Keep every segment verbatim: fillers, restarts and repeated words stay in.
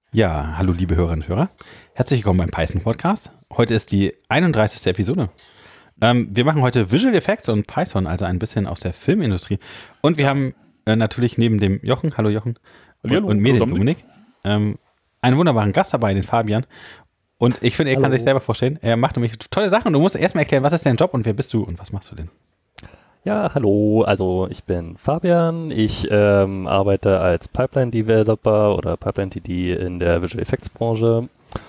Ja, hallo liebe Hörerinnen und Hörer. Herzlich willkommen beim Python Podcast. Heute ist die einunddreißigste Episode. Ähm, wir machen heute Visual Effects und Python, also ein bisschen aus der Filmindustrie. Und wir haben äh, natürlich neben dem Jochen, hallo Jochen, und, hallo, und mir, den Dominik, Dominik, ähm, einen wunderbaren Gast dabei, den Fabian. Und ich finde, er hallo. kann sich selber vorstellen. Er macht nämlich tolle Sachen und du musst erstmal erklären, was ist dein Job und wer bist du und was machst du denn? Ja, hallo, also ich bin Fabian, ich ähm, arbeite als Pipeline-Developer oder Pipeline-T D in der Visual Effects-Branche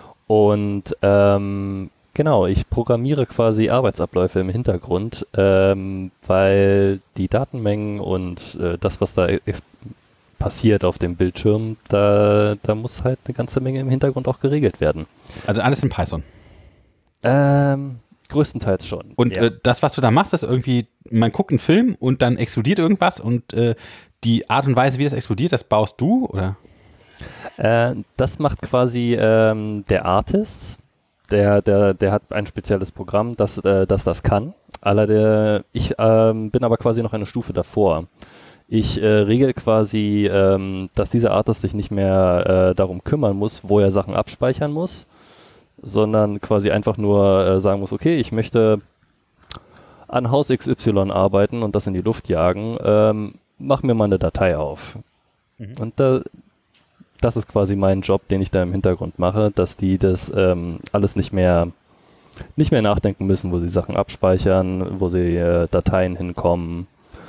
und ähm, genau, ich programmiere quasi Arbeitsabläufe im Hintergrund, ähm, weil die Datenmengen und äh, das, was da ex- passiert auf dem Bildschirm, da, da muss halt eine ganze Menge im Hintergrund auch geregelt werden. Also alles in Python? Ähm... Größtenteils schon. Und ja. äh, das, was du da machst, ist irgendwie, man guckt einen Film und dann explodiert irgendwas und äh, die Art und Weise, wie das explodiert, das baust du, oder? Äh, das macht quasi ähm, der Artist. Der, der, der hat ein spezielles Programm, das, äh, das das kann. Allerdings, ich ähm, bin aber quasi noch eine Stufe davor. Ich äh, regel quasi, ähm, dass dieser Artist sich nicht mehr äh, darum kümmern muss, wo er Sachen abspeichern muss, sondern quasi einfach nur äh, sagen muss, okay, ich möchte an Haus X Y arbeiten und das in die Luft jagen, ähm, mach mir mal eine Datei auf. Mhm. Und da, das ist quasi mein Job, den ich da im Hintergrund mache, dass die das ähm, alles nicht mehr nicht mehr nachdenken müssen, wo sie Sachen abspeichern, wo sie äh, Dateien hinkommen.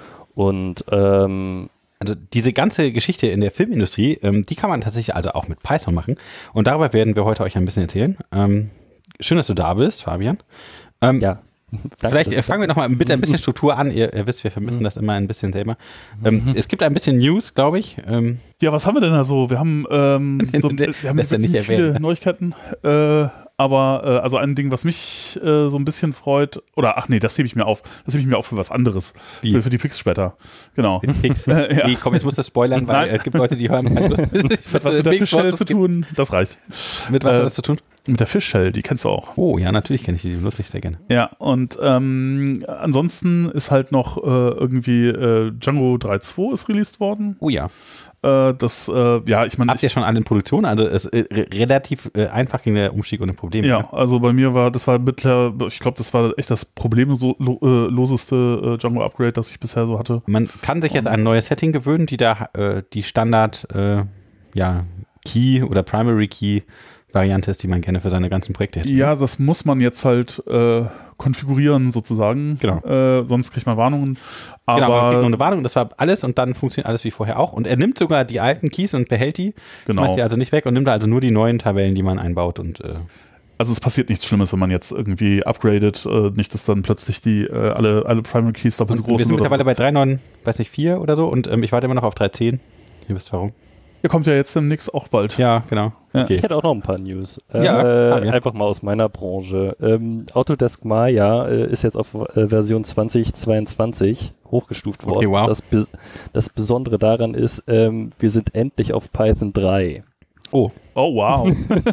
Und ähm, Also diese ganze Geschichte in der Filmindustrie, ähm, die kann man tatsächlich also auch mit Python machen. Und darüber werden wir heute euch ein bisschen erzählen. Ähm, schön, dass du da bist, Fabian. Ähm, ja. Vielleicht äh, fangen wir noch mal mit ein bisschen Struktur an. Ihr, ihr wisst, wir vermissen das immer ein bisschen selber. Ähm, es gibt ein bisschen News, glaube ich. Ähm, ja, was haben wir denn da so? Wir haben, ähm, so, wir haben nicht nicht viele erwähnt. Neuigkeiten. Äh, aber äh, also ein Ding, was mich äh, so ein bisschen freut, oder ach nee, das hebe ich mir auf. Das hebe ich mir auf für was anderes. Für, für die Picks später. Genau. Die Picks. äh, ja. Nee, komm, jetzt musst du spoilern, weil äh, es gibt Leute, die hören. Das hat was mit der Fischshell zu tun. Das reicht. Mit was äh, hat das zu tun? Mit der Fischshell, die kennst du auch. Oh, ja, natürlich kenne ich die, die nutze ich sehr gerne. Ja, und ähm, ansonsten ist halt noch äh, irgendwie äh, Django drei Punkt zwei ist released worden. Oh ja. Äh, das, äh, ja, ich meine. Habt ihr schon alle in Produktion? Also es ist äh, relativ äh, einfach ging der Umstieg ohne Probleme. Ja, ja, also bei mir war, das war mittlerweile, ich glaube, das war echt das problemloseste äh, Django-Upgrade, das ich bisher so hatte. Man kann sich jetzt an ein neues Setting gewöhnen, die da äh, die Standard äh, ja, Key oder Primary Key Variante ist, die man gerne für seine ganzen Projekte hätte. Ja, das muss man jetzt halt äh, konfigurieren sozusagen. Genau. Äh, sonst kriegt man Warnungen. Aber genau, man kriegt nur eine Warnung, das war alles und dann funktioniert alles wie vorher auch. Und er nimmt sogar die alten Keys und behält die. Genau. Macht die also nicht weg und nimmt also nur die neuen Tabellen, die man einbaut. Und äh also es passiert nichts Schlimmes, wenn man jetzt irgendwie upgradet. Äh, nicht, dass dann plötzlich die äh, alle, alle Primary Keys doppelt so groß sind. Wir sind mittlerweile so. bei drei Punkt neun, weiß nicht, vier oder so und ähm, ich warte immer noch auf drei Punkt zehn. Ihr wisst warum. Ihr kommt ja jetzt demnächst auch bald. Ja, genau. Ja. Okay. Ich hätte auch noch ein paar News. Ja, äh, einfach mal aus meiner Branche. Ähm, Autodesk Maya äh, ist jetzt auf äh, Version zwanzig zweiundzwanzig hochgestuft worden. Okay, wow. Das, Be- das Besondere daran ist, ähm, wir sind endlich auf Python drei. Oh. Oh, wow.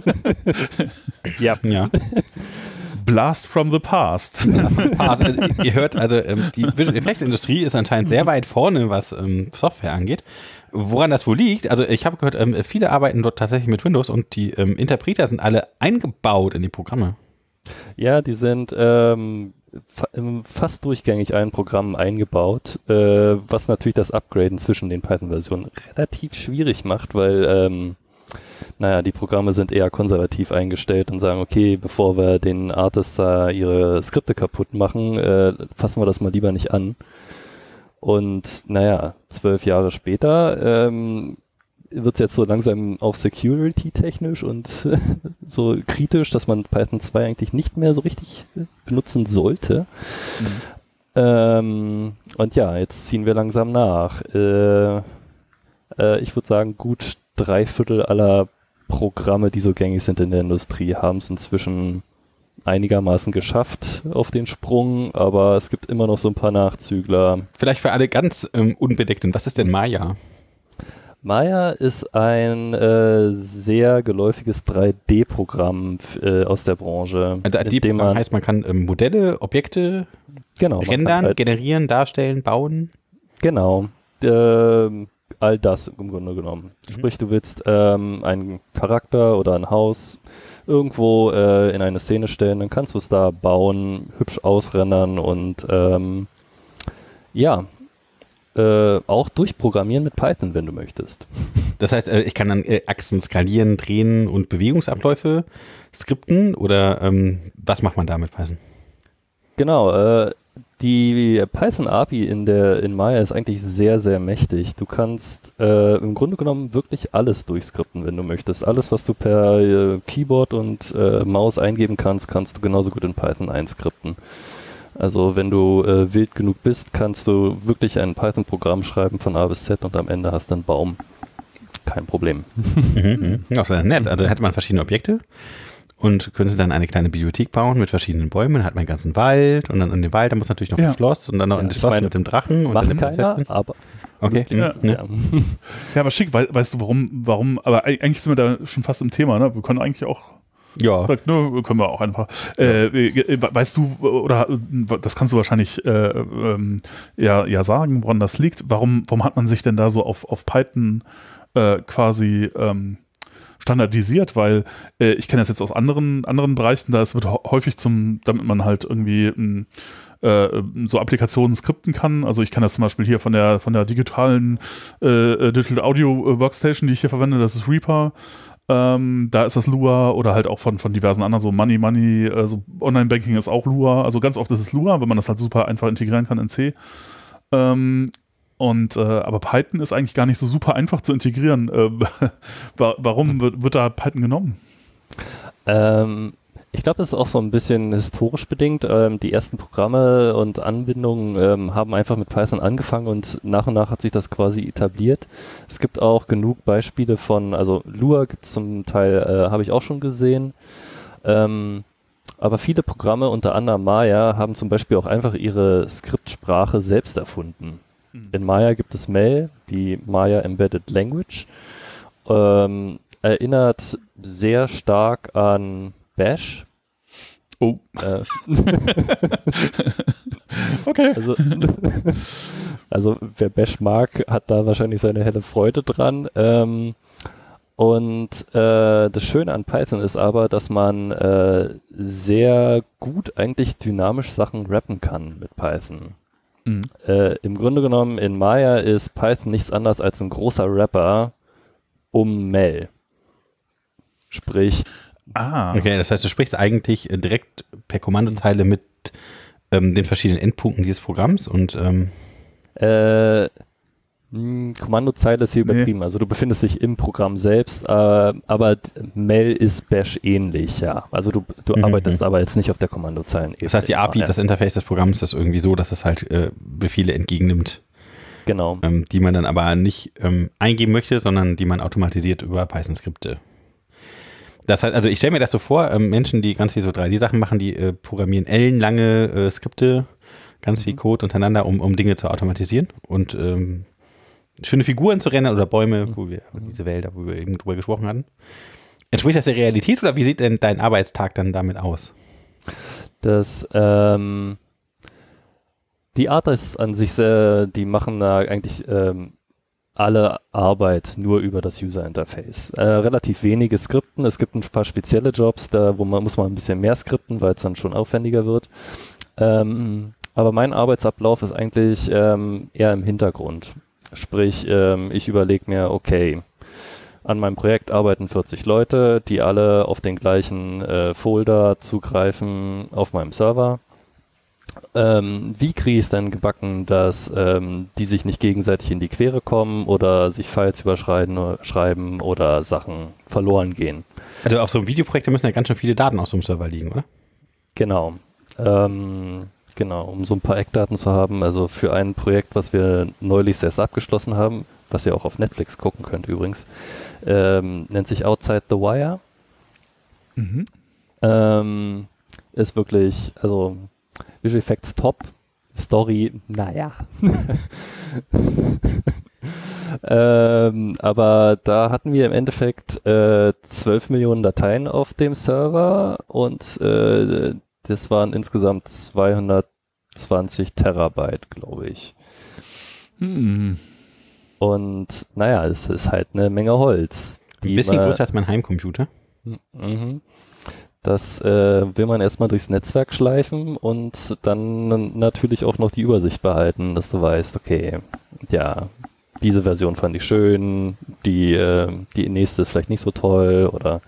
Ja. Ja. Blast from the past. Also, also, ihr hört, also ähm, die Visual Effects Industrie ist anscheinend sehr weit vorne, was ähm, Software angeht. Woran das wohl liegt, also ich habe gehört, ähm, viele arbeiten dort tatsächlich mit Windows und die ähm, Interpreter sind alle eingebaut in die Programme. Ja, die sind ähm, fa- fast durchgängig allen Programmen eingebaut, äh, was natürlich das Upgraden zwischen den Python-Versionen relativ schwierig macht, weil ähm, naja, die Programme sind eher konservativ eingestellt und sagen, okay, bevor wir den Artists da ihre Skripte kaputt machen, äh, fassen wir das mal lieber nicht an. Und naja, zwölf Jahre später ähm, wird es jetzt so langsam auch security-technisch und so kritisch, dass man Python zwei eigentlich nicht mehr so richtig benutzen sollte. Mhm. Ähm, und ja, jetzt ziehen wir langsam nach. Äh, äh, ich würde sagen, gut drei Viertel aller Programme, die so gängig sind in der Industrie, haben es inzwischen einigermaßen geschafft auf den Sprung, aber es gibt immer noch so ein paar Nachzügler. Vielleicht für alle ganz ähm, Unbedeckten, was ist denn Maya? Maya ist ein äh, sehr geläufiges drei D-Programm äh, aus der Branche. Also D-Programm heißt, man kann ähm, Modelle, Objekte genau, rendern, halt generieren, darstellen, bauen? Genau. Äh, all das im Grunde genommen. Mhm. Sprich, du willst ähm, einen Charakter oder ein Haus irgendwo äh, in eine Szene stellen, dann kannst du es da bauen, hübsch ausrendern und ähm, ja, äh, auch durchprogrammieren mit Python, wenn du möchtest. Das heißt, ich kann dann Achsen skalieren, drehen und Bewegungsabläufe skripten oder ähm, was macht man da mit Python? Genau, äh, die Python-A P I in der in Maya ist eigentlich sehr, sehr mächtig. Du kannst äh, im Grunde genommen wirklich alles durchskripten, wenn du möchtest. Alles, was du per äh, Keyboard und äh, Maus eingeben kannst, kannst du genauso gut in Python einskripten. Also wenn du äh, wild genug bist, kannst du wirklich ein Python-Programm schreiben von A bis Z und am Ende hast du einen Baum. Kein Problem. Mhm, ja, das ist nett. Also hätte man verschiedene Objekte und könnte dann eine kleine Bibliothek bauen mit verschiedenen Bäumen, dann hat man einen ganzen Wald und dann in dem Wald, da muss natürlich noch ja. ein Schloss und dann noch ja, ein Schloss meine, mit dem Drachen. Und macht keiner, aber okay. Ja. Ja. Ja. ja, aber schick, we weißt du warum, warum, aber eigentlich sind wir da schon fast im Thema, ne? Wir können eigentlich auch Ja. Ne, können wir auch einfach. Äh, weißt du, oder das kannst du wahrscheinlich äh, ähm, ja, ja sagen, woran das liegt. Warum, warum hat man sich denn da so auf, auf Python äh, quasi ähm, standardisiert? Weil äh, ich kenne das jetzt aus anderen, anderen Bereichen, da es wird häufig zum, damit man halt irgendwie ein, äh, so Applikationen skripten kann. Also ich kann das zum Beispiel hier von der, von der digitalen äh, Digital Audio Workstation, die ich hier verwende, das ist Reaper. Ähm, da ist das Lua oder halt auch von, von diversen anderen, so Money, Money, äh, so Online-Banking ist auch Lua. Also ganz oft ist es Lua, weil man das halt super einfach integrieren kann in C. Ähm, und, äh, aber Python ist eigentlich gar nicht so super einfach zu integrieren. Äh, warum wird, wird da Python genommen? Ähm, ich glaube, das ist auch so ein bisschen historisch bedingt. Ähm, die ersten Programme und Anbindungen ähm, haben einfach mit Python angefangen und nach und nach hat sich das quasi etabliert. Es gibt auch genug Beispiele von, also Lua gibt es zum Teil, äh, habe ich auch schon gesehen. Ähm, aber viele Programme, unter anderem Maya, haben zum Beispiel auch einfach ihre Skriptsprache selbst erfunden. Mhm. In Maya gibt es M E L, die Maya Embedded Language. Ähm, erinnert sehr stark an Bash. Oh. Äh, okay. Also, also wer Bash mag, hat da wahrscheinlich seine helle Freude dran. Ähm, und äh, das Schöne an Python ist aber, dass man äh, sehr gut eigentlich dynamisch Sachen rappen kann mit Python. Mhm. Äh, im Grunde genommen in Maya ist Python nichts anderes als ein großer Rapper um M E L. Sprich, Ah. Okay, das heißt, du sprichst eigentlich direkt per Kommandozeile mit ähm, den verschiedenen Endpunkten dieses Programms und ähm äh, mh, Kommandozeile ist hier nee. übertrieben. Also du befindest dich im Programm selbst, äh, aber M E L ist Bash ähnlich, ja. Also du, du mhm. arbeitest aber jetzt nicht auf der Kommandozeile. Das heißt, die A P I, ja. das Interface des Programms ist irgendwie so, dass es halt äh, Befehle entgegennimmt. Genau. Ähm, die man dann aber nicht ähm, eingeben möchte, sondern die man automatisiert über Python-Skripte. Das heißt, also ich stelle mir das so vor, ähm, Menschen, die ganz viel so drei D Sachen machen, die äh, programmieren ellenlange äh, Skripte, ganz mhm. viel Code untereinander, um, um Dinge zu automatisieren und ähm, schöne Figuren zu rendern oder Bäume, mhm. wo wir mhm. diese Wälder, wo wir eben drüber gesprochen hatten. Entspricht das der Realität oder wie sieht denn dein Arbeitstag dann damit aus? Das, ähm, die Art ist an sich sehr, die machen da eigentlich ähm, alle Arbeit nur über das User-Interface. Äh, relativ wenige Skripten. Es gibt ein paar spezielle Jobs, da wo man muss man ein bisschen mehr skripten, weil es dann schon aufwendiger wird. Ähm, aber mein Arbeitsablauf ist eigentlich ähm, eher im Hintergrund. Sprich, ähm, ich überlege mir, okay, an meinem Projekt arbeiten vierzig Leute, die alle auf den gleichen äh, Folder zugreifen auf meinem Server. Ähm, wie kriege ich es denn gebacken, dass ähm, die sich nicht gegenseitig in die Quere kommen oder sich Files überschreiben oder, schreiben oder Sachen verloren gehen? Also auf so einem Videoprojekt müssen ja ganz schön viele Daten auf so einem Server liegen, oder? Genau. Ähm, genau, um so ein paar Eckdaten zu haben. Also für ein Projekt, was wir neulich erst abgeschlossen haben, was ihr auch auf Netflix gucken könnt übrigens, ähm, nennt sich Outside the Wire. Mhm. Ähm, ist wirklich, also Visual Effects top, Story, naja. ähm, aber da hatten wir im Endeffekt äh, zwölf Millionen Dateien auf dem Server und äh, das waren insgesamt zweihundertzwanzig Terabyte, glaube ich. Hm. Und naja, es ist halt eine Menge Holz. Ein bisschen größer als mein Heimcomputer. Mhm. Das äh, will man erstmal durchs Netzwerk schleifen und dann natürlich auch noch die Übersicht behalten, dass du weißt, okay, ja, diese Version fand ich schön, die, äh, die nächste ist vielleicht nicht so toll oder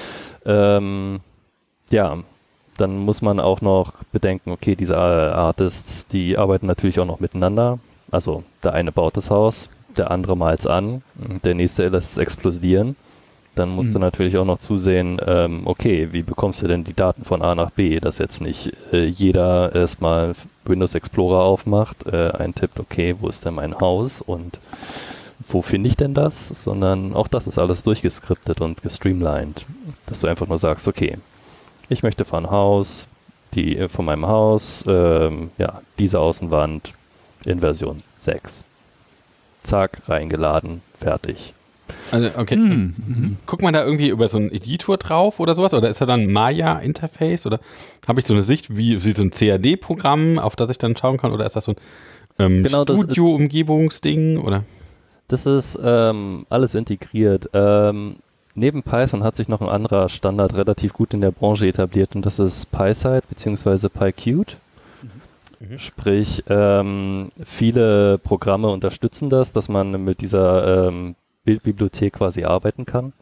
ähm, ja, dann muss man auch noch bedenken, okay, diese Artists, die arbeiten natürlich auch noch miteinander. Also der eine baut das Haus, der andere malt es an, der nächste lässt es explodieren. Dann musst mhm. du natürlich auch noch zusehen, ähm, okay, wie bekommst du denn die Daten von A nach B, dass jetzt nicht äh, jeder erstmal Windows Explorer aufmacht, äh, eintippt, okay, wo ist denn mein Haus und wo finde ich denn das, sondern auch das ist alles durchgeskriptet und gestreamlined, dass du einfach nur sagst, okay, ich möchte von Haus, die äh, von meinem Haus, ähm, ja, diese Außenwand in Version sechs. Zack, reingeladen, fertig. Also, okay. Mhm. Mhm. Guckt man da irgendwie über so einen Editor drauf oder sowas? Oder ist da dann Maya-Interface? Oder habe ich so eine Sicht wie, wie so ein C A D-Programm, auf das ich dann schauen kann? Oder ist das so ein ähm, genau, Studio-Umgebungsding? Oder? Das ist ähm, alles integriert. Ähm, neben Python hat sich noch ein anderer Standard relativ gut in der Branche etabliert und das ist PySide bzw. PyQt. Mhm. Sprich, ähm, viele Programme unterstützen das, dass man mit dieser ähm, Bildbibliothek quasi arbeiten kann.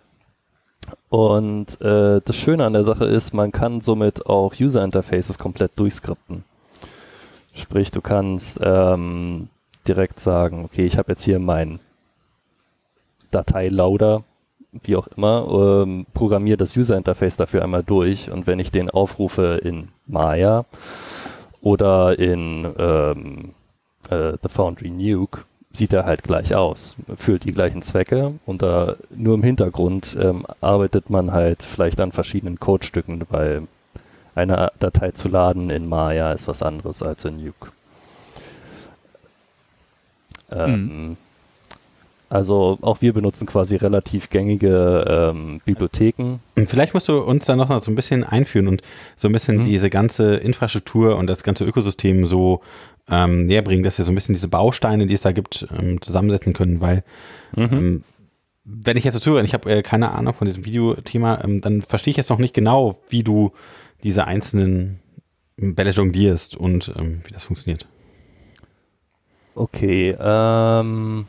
Und äh, das Schöne an der Sache ist, man kann somit auch User Interfaces komplett durchskripten. Sprich, du kannst ähm, direkt sagen, okay, ich habe jetzt hier mein Dateiloader, wie auch immer, ähm, programmiere das User Interface dafür einmal durch und wenn ich den aufrufe in Maya oder in ähm, äh, The Foundry Nuke, sieht er halt gleich aus, erfüllt die gleichen Zwecke und da nur im Hintergrund ähm, arbeitet man halt vielleicht an verschiedenen Codestücken, weil eine Datei zu laden in Maya ist was anderes als in Nuke. Ähm, mhm. Also auch wir benutzen quasi relativ gängige ähm, Bibliotheken. Vielleicht musst du uns da noch mal so ein bisschen einführen und so ein bisschen mhm. diese ganze Infrastruktur und das ganze Ökosystem so ähm, näher bringen, dass wir so ein bisschen diese Bausteine, die es da gibt, ähm, zusammensetzen können, weil mhm. ähm, wenn ich jetzt so zuhöre, ich habe äh, keine Ahnung von diesem Videothema, ähm, dann verstehe ich jetzt noch nicht genau, wie du diese einzelnen Bälle jonglierst und ähm, wie das funktioniert. Okay, ähm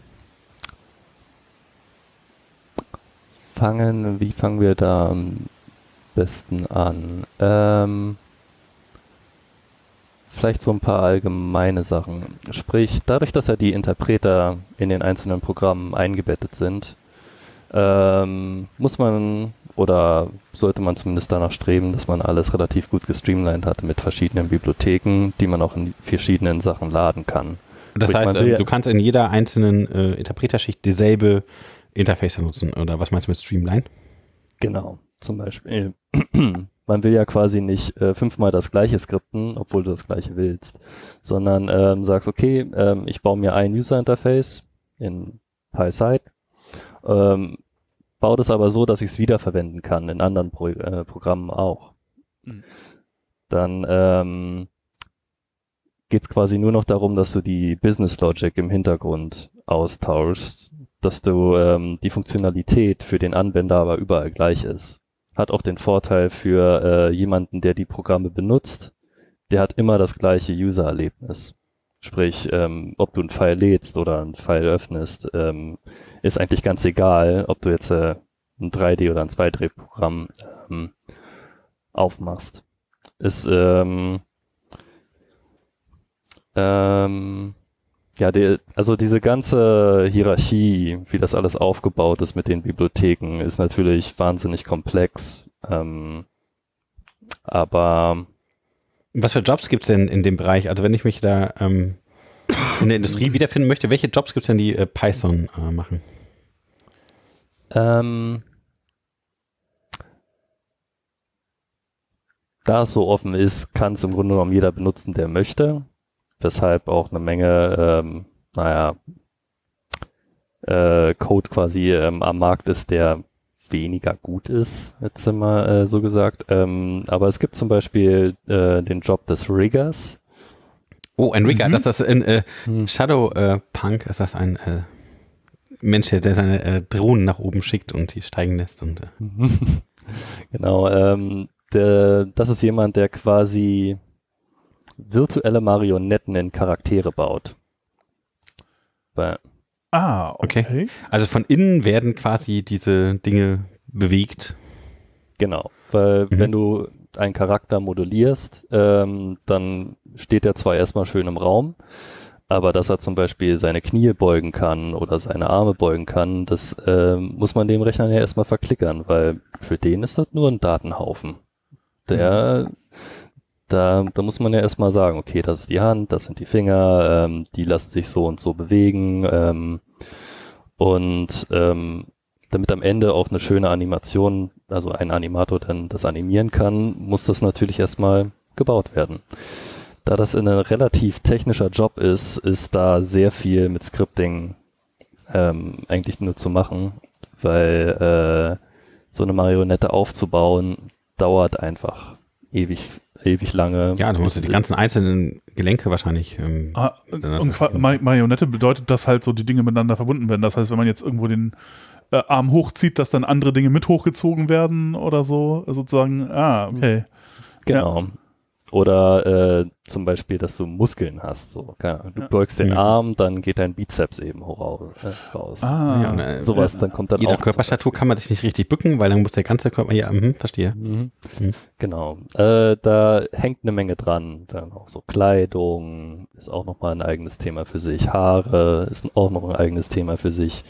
fangen, wie fangen wir da am besten an? Ähm, vielleicht so ein paar allgemeine Sachen. Sprich, dadurch, dass ja die Interpreter in den einzelnen Programmen eingebettet sind, ähm, muss man oder sollte man zumindest danach streben, dass man alles relativ gut gestreamlined hat mit verschiedenen Bibliotheken, die man auch in verschiedenen Sachen laden kann. Das Sprich, heißt, will, du kannst in jeder einzelnen äh, Interpreterschicht dieselbe Interface nutzen, oder was meinst du mit Streamline? Genau, zum Beispiel. Man will ja quasi nicht äh, fünfmal das gleiche skripten, obwohl du das gleiche willst, sondern ähm, sagst, okay, ähm, ich baue mir ein User-Interface in PySide, ähm, baue das aber so, dass ich es wiederverwenden kann, in anderen Pro äh, Programmen auch. Mhm. Dann ähm, geht es quasi nur noch darum, dass du die Business Logic im Hintergrund austauschst, dass du ähm, die Funktionalität für den Anwender aber überall gleich ist. Hat auch den Vorteil für äh, jemanden, der die Programme benutzt, der hat immer das gleiche User-Erlebnis. Sprich, ähm, ob du einen File lädst oder einen File öffnest, ähm, ist eigentlich ganz egal, ob du jetzt äh, ein drei D oder ein zwei D Programm ähm, aufmachst. Ist ähm, ähm, Ja, die, also diese ganze Hierarchie, wie das alles aufgebaut ist mit den Bibliotheken, ist natürlich wahnsinnig komplex. Ähm, aber was für Jobs gibt es denn in dem Bereich? Also wenn ich mich da ähm, in der Industrie wiederfinden möchte, welche Jobs gibt es denn, die äh, Python äh, machen? Ähm, da es so offen ist, kann es im Grunde genommen jeder benutzen, der möchte. Weshalb auch eine Menge, ähm, naja, äh, Code quasi ähm, am Markt ist, der weniger gut ist, jetzt immer äh, so gesagt. Ähm, aber es gibt zum Beispiel äh, den Job des Riggers. Oh, ein Rigger, mhm. das ist in äh, hm. Shadow äh, Punk, ist das ein äh, Mensch, der seine äh, Drohnen nach oben schickt und die steigen lässt. Und, äh. Genau, ähm, der, das ist jemand, der quasi virtuelle Marionetten in Charaktere baut. Bei, Ah, okay. okay. Also von innen werden quasi diese Dinge bewegt. Genau, weil Mhm. wenn du einen Charakter modellierst, ähm, dann steht er zwar erstmal schön im Raum, aber dass er zum Beispiel seine Knie beugen kann oder seine Arme beugen kann, das ähm, muss man dem Rechner ja erstmal verklickern, weil für den ist das nur ein Datenhaufen. Der, mhm. da, da muss man ja erstmal sagen, okay, das ist die Hand, das sind die Finger, ähm, die lassen sich so und so bewegen ähm, und ähm, damit am Ende auch eine schöne Animation, also ein Animator dann das animieren kann, muss das natürlich erstmal gebaut werden. Da das ein relativ technischer Job ist, ist da sehr viel mit Scripting ähm, eigentlich nur zu machen, weil äh, so eine Marionette aufzubauen dauert einfach ewig, ewig lange. Ja, du musst die ganzen einzelnen Gelenke wahrscheinlich. Ähm, ah, und Marionette bedeutet, dass halt so die Dinge miteinander verbunden werden. Das heißt, wenn man jetzt irgendwo den äh, Arm hochzieht, dass dann andere Dinge mit hochgezogen werden oder so, sozusagen. Ah, okay. Genau. Ja. Oder äh, zum Beispiel, dass du Muskeln hast. So. Du beugst den ja. Arm, dann geht dein Bizeps eben raus. Äh, raus. Ah, ja, und, äh, sowas, dann kommt dann jeder auch. Körperstatur kann man sich nicht richtig bücken, weil dann muss der ganze Körper, ja, mh, verstehe. Mhm. Mhm. Genau. Äh, da hängt eine Menge dran. Dann auch so Kleidung ist auch nochmal ein eigenes Thema für sich. Haare ist auch noch ein eigenes Thema für sich.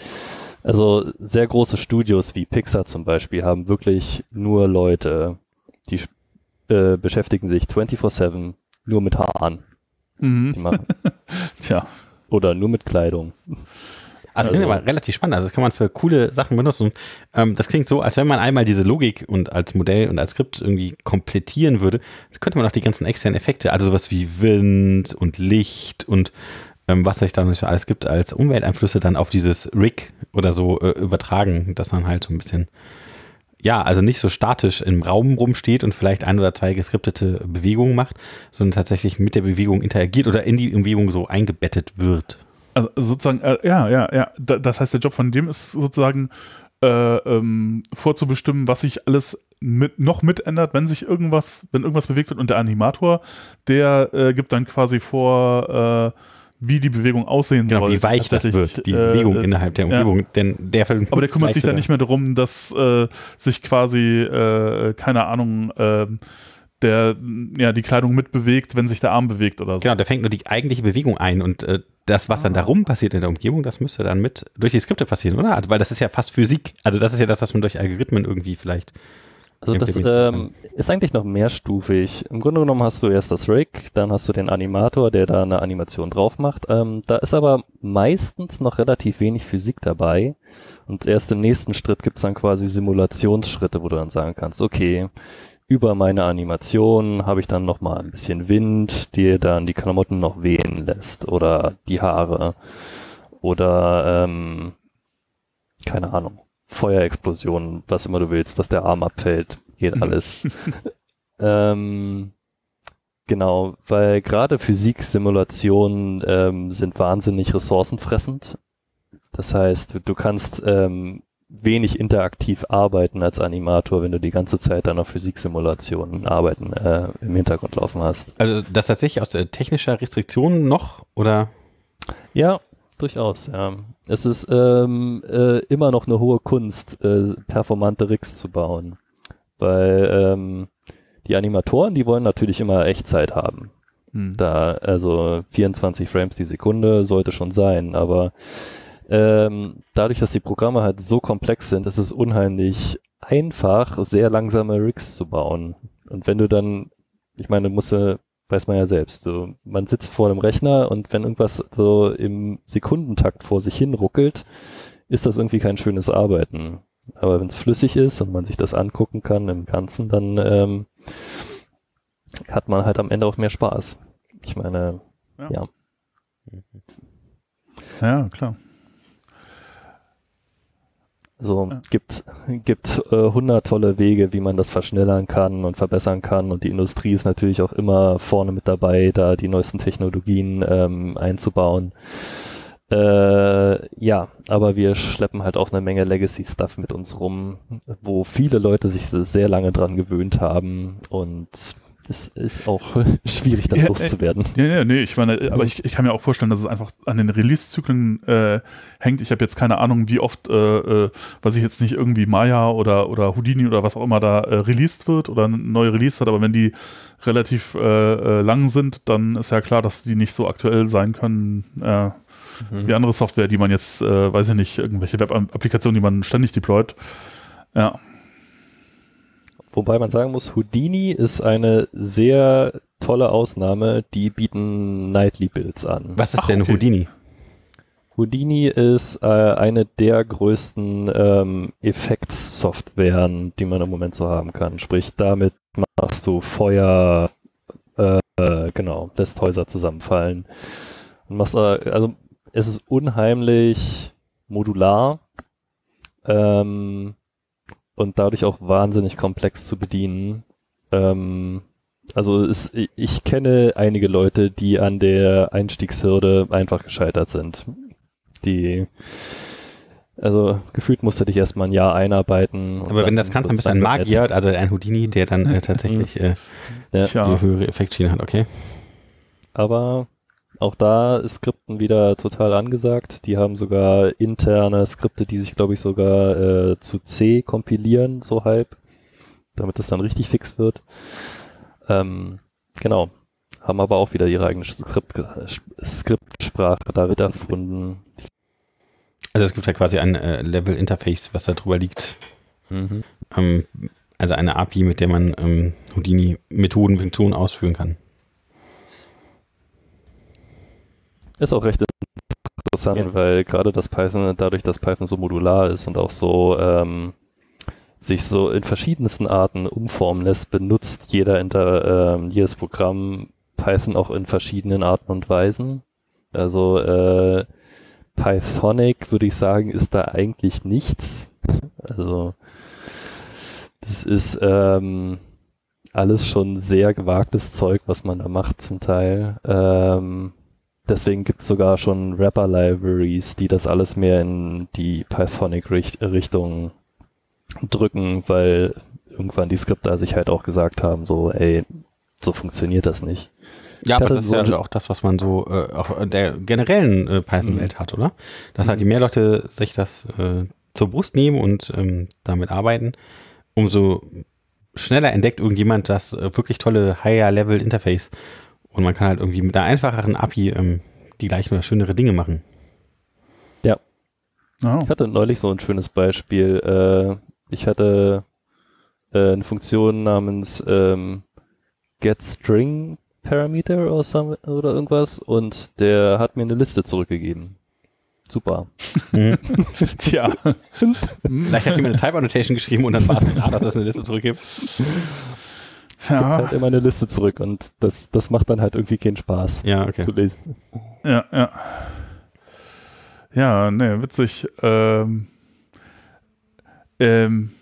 Also sehr große Studios wie Pixar zum Beispiel haben wirklich nur Leute, die Äh, beschäftigen sich vierundzwanzig sieben nur mit Haaren. Mhm. Die machen. Tja. Oder nur mit Kleidung. Also, also finde ich aber relativ spannend. Also das kann man für coole Sachen benutzen. Ähm, das klingt so, als wenn man einmal diese Logik und als Modell und als Skript irgendwie komplettieren würde, könnte man auch die ganzen externen Effekte, also sowas wie Wind und Licht und ähm, was es da noch alles gibt als Umwelteinflüsse dann auf dieses Rig oder so äh, übertragen, dass man halt so ein bisschen ja, also nicht so statisch im Raum rumsteht und vielleicht ein oder zwei geskriptete Bewegungen macht, sondern tatsächlich mit der Bewegung interagiert oder in die Umgebung so eingebettet wird. Also sozusagen, äh, ja, ja, ja. Das heißt, der Job von dem ist sozusagen äh, ähm, vorzubestimmen, was sich alles mit, noch mitändert, wenn sich irgendwas, wenn irgendwas bewegt wird. Und der Animator, der äh, gibt dann quasi vor, äh, wie die Bewegung aussehen genau, soll. Wie weich das wird, die äh, Bewegung äh, innerhalb der Umgebung. Ja. Denn der Aber der kümmert sich dann nicht mehr darum, dass äh, sich quasi, äh, keine Ahnung, äh, der, ja, die Kleidung mitbewegt, wenn sich der Arm bewegt oder so. Genau, der fängt nur die eigentliche Bewegung ein und äh, das, was ah. dann darum passiert in der Umgebung, das müsste dann mit durch die Skripte passieren, oder? Weil das ist ja fast Physik. Also das ist ja das, was man durch Algorithmen irgendwie vielleicht Also das ähm, ist eigentlich noch mehrstufig. Im Grunde genommen hast du erst das Rig, dann hast du den Animator, der da eine Animation drauf macht. Ähm, da ist aber meistens noch relativ wenig Physik dabei. Und erst im nächsten Schritt gibt es dann quasi Simulationsschritte, wo du dann sagen kannst, okay, über meine Animation habe ich dann nochmal ein bisschen Wind, der dann die Klamotten noch wehen lässt oder die Haare oder ähm, keine Ahnung. Feuerexplosion, was immer du willst, dass der Arm abfällt, geht alles. ähm, genau, weil gerade Physik-Simulationen ähm, sind wahnsinnig ressourcenfressend. Das heißt, du kannst ähm, wenig interaktiv arbeiten als Animator, wenn du die ganze Zeit dann auf Physiksimulationen arbeiten äh, im Hintergrund laufen hast. Also das tatsächlich aus der technischer Restriktion noch, oder? Ja, durchaus, ja. Es ist ähm, äh, immer noch eine hohe Kunst, äh, performante Rigs zu bauen. Weil ähm, die Animatoren, die wollen natürlich immer Echtzeit haben. Hm. Da, also vierundzwanzig Frames die Sekunde sollte schon sein, aber ähm, dadurch, dass die Programme halt so komplex sind, ist es unheimlich einfach, sehr langsame Rigs zu bauen. Und wenn du dann, ich meine, du musst du weiß man ja selbst. So, man sitzt vor dem Rechner und wenn irgendwas so im Sekundentakt vor sich hin ruckelt, ist das irgendwie kein schönes Arbeiten. Aber wenn es flüssig ist und man sich das angucken kann im Ganzen, dann ähm, hat man halt am Ende auch mehr Spaß. Ich meine, ja. Ja, ja klar. So, ja. gibt gibt äh, hundert tolle Wege, wie man das verschnellern kann und verbessern kann und die Industrie ist natürlich auch immer vorne mit dabei, da die neuesten Technologien ähm, einzubauen. Äh, ja, aber wir schleppen halt auch eine Menge Legacy-Stuff mit uns rum, wo viele Leute sich sehr lange dran gewöhnt haben und es ist auch schwierig, das ja, loszuwerden. Ja, ja, nee, ich meine, aber ich, ich kann mir auch vorstellen, dass es einfach an den Release-Zyklen äh, hängt. Ich habe jetzt keine Ahnung, wie oft, äh, äh, weiß ich jetzt nicht, irgendwie Maya oder, oder Houdini oder was auch immer da äh, released wird oder eine neue Release hat, aber wenn die relativ äh, äh, lang sind, dann ist ja klar, dass die nicht so aktuell sein können, äh, mhm. wie andere Software, die man jetzt, äh, weiß ich nicht, irgendwelche Web-Applikationen, die man ständig deployt. Ja. Wobei man sagen muss, Houdini ist eine sehr tolle Ausnahme, die bieten Nightly-Builds an. Was ist Ach, denn okay. Houdini? Houdini ist äh, eine der größten ähm, Effektssoftwaren, die man im Moment so haben kann. Sprich, damit machst du Feuer, äh, genau, lässt Häuser zusammenfallen. Und machst, äh, also es ist unheimlich modular. Ähm, und dadurch auch wahnsinnig komplex zu bedienen. Ähm, also es, ich kenne einige Leute, die an der Einstiegshürde einfach gescheitert sind. Die, also gefühlt musste dich erstmal ein Jahr einarbeiten. Aber wenn das kannst, dann bist du ein Magier, also ein Houdini, der dann äh, tatsächlich äh, ja. die höhere Effektschiene hat, okay. Aber auch da ist Skripten wieder total angesagt. Die haben sogar interne Skripte, die sich, glaube ich, sogar äh, zu C kompilieren, so halb, damit es dann richtig fix wird. Ähm, genau. Haben aber auch wieder ihre eigene Skript, Skriptsprache damit erfunden. Also es gibt ja quasi ein äh, Level-Interface, was da drüber liegt. Mhm. Ähm, also eine A P I, mit der man ähm, Houdini-Methoden, Funktionen ausführen kann. Ist auch recht interessant, ja. Weil gerade das Python, dadurch, dass Python so modular ist und auch so ähm, sich so in verschiedensten Arten umformen lässt, benutzt jeder Inter, ähm, jedes Programm Python auch in verschiedenen Arten und Weisen. Also äh, Pythonic, würde ich sagen, ist da eigentlich nichts. Also das ist ähm, alles schon sehr gewagtes Zeug, was man da macht zum Teil. Ähm, Deswegen gibt es sogar schon Wrapper-Libraries, die das alles mehr in die Pythonic-Richtung drücken, weil irgendwann die Skripter sich halt auch gesagt haben, so, ey, so funktioniert das nicht. Ja, aber das ist ja auch das, was man so äh, auch in der generellen äh, Python-Welt mhm. hat, oder? Dass halt je mehr Leute sich das äh, zur Brust nehmen und ähm, damit arbeiten, umso schneller entdeckt irgendjemand das äh, wirklich tolle Higher-Level-Interface. Und man kann halt irgendwie mit einer einfacheren A P I ähm, die gleichen oder schönere Dinge machen. Ja. Oh. Ich hatte neulich so ein schönes Beispiel. Äh, ich hatte äh, eine Funktion namens ähm, getStringParameter oder, some, oder irgendwas und der hat mir eine Liste zurückgegeben. Super. Mhm. Tja. Vielleicht hat jemand eine Type-Annotation geschrieben und dann war es klar, dass es eine Liste zurückgibt. Ja. Gibt halt immer eine Liste zurück und das, das macht dann halt irgendwie keinen Spaß ja, okay. zu lesen. Ja, ja. Ja, ne, witzig. Ähm, ähm,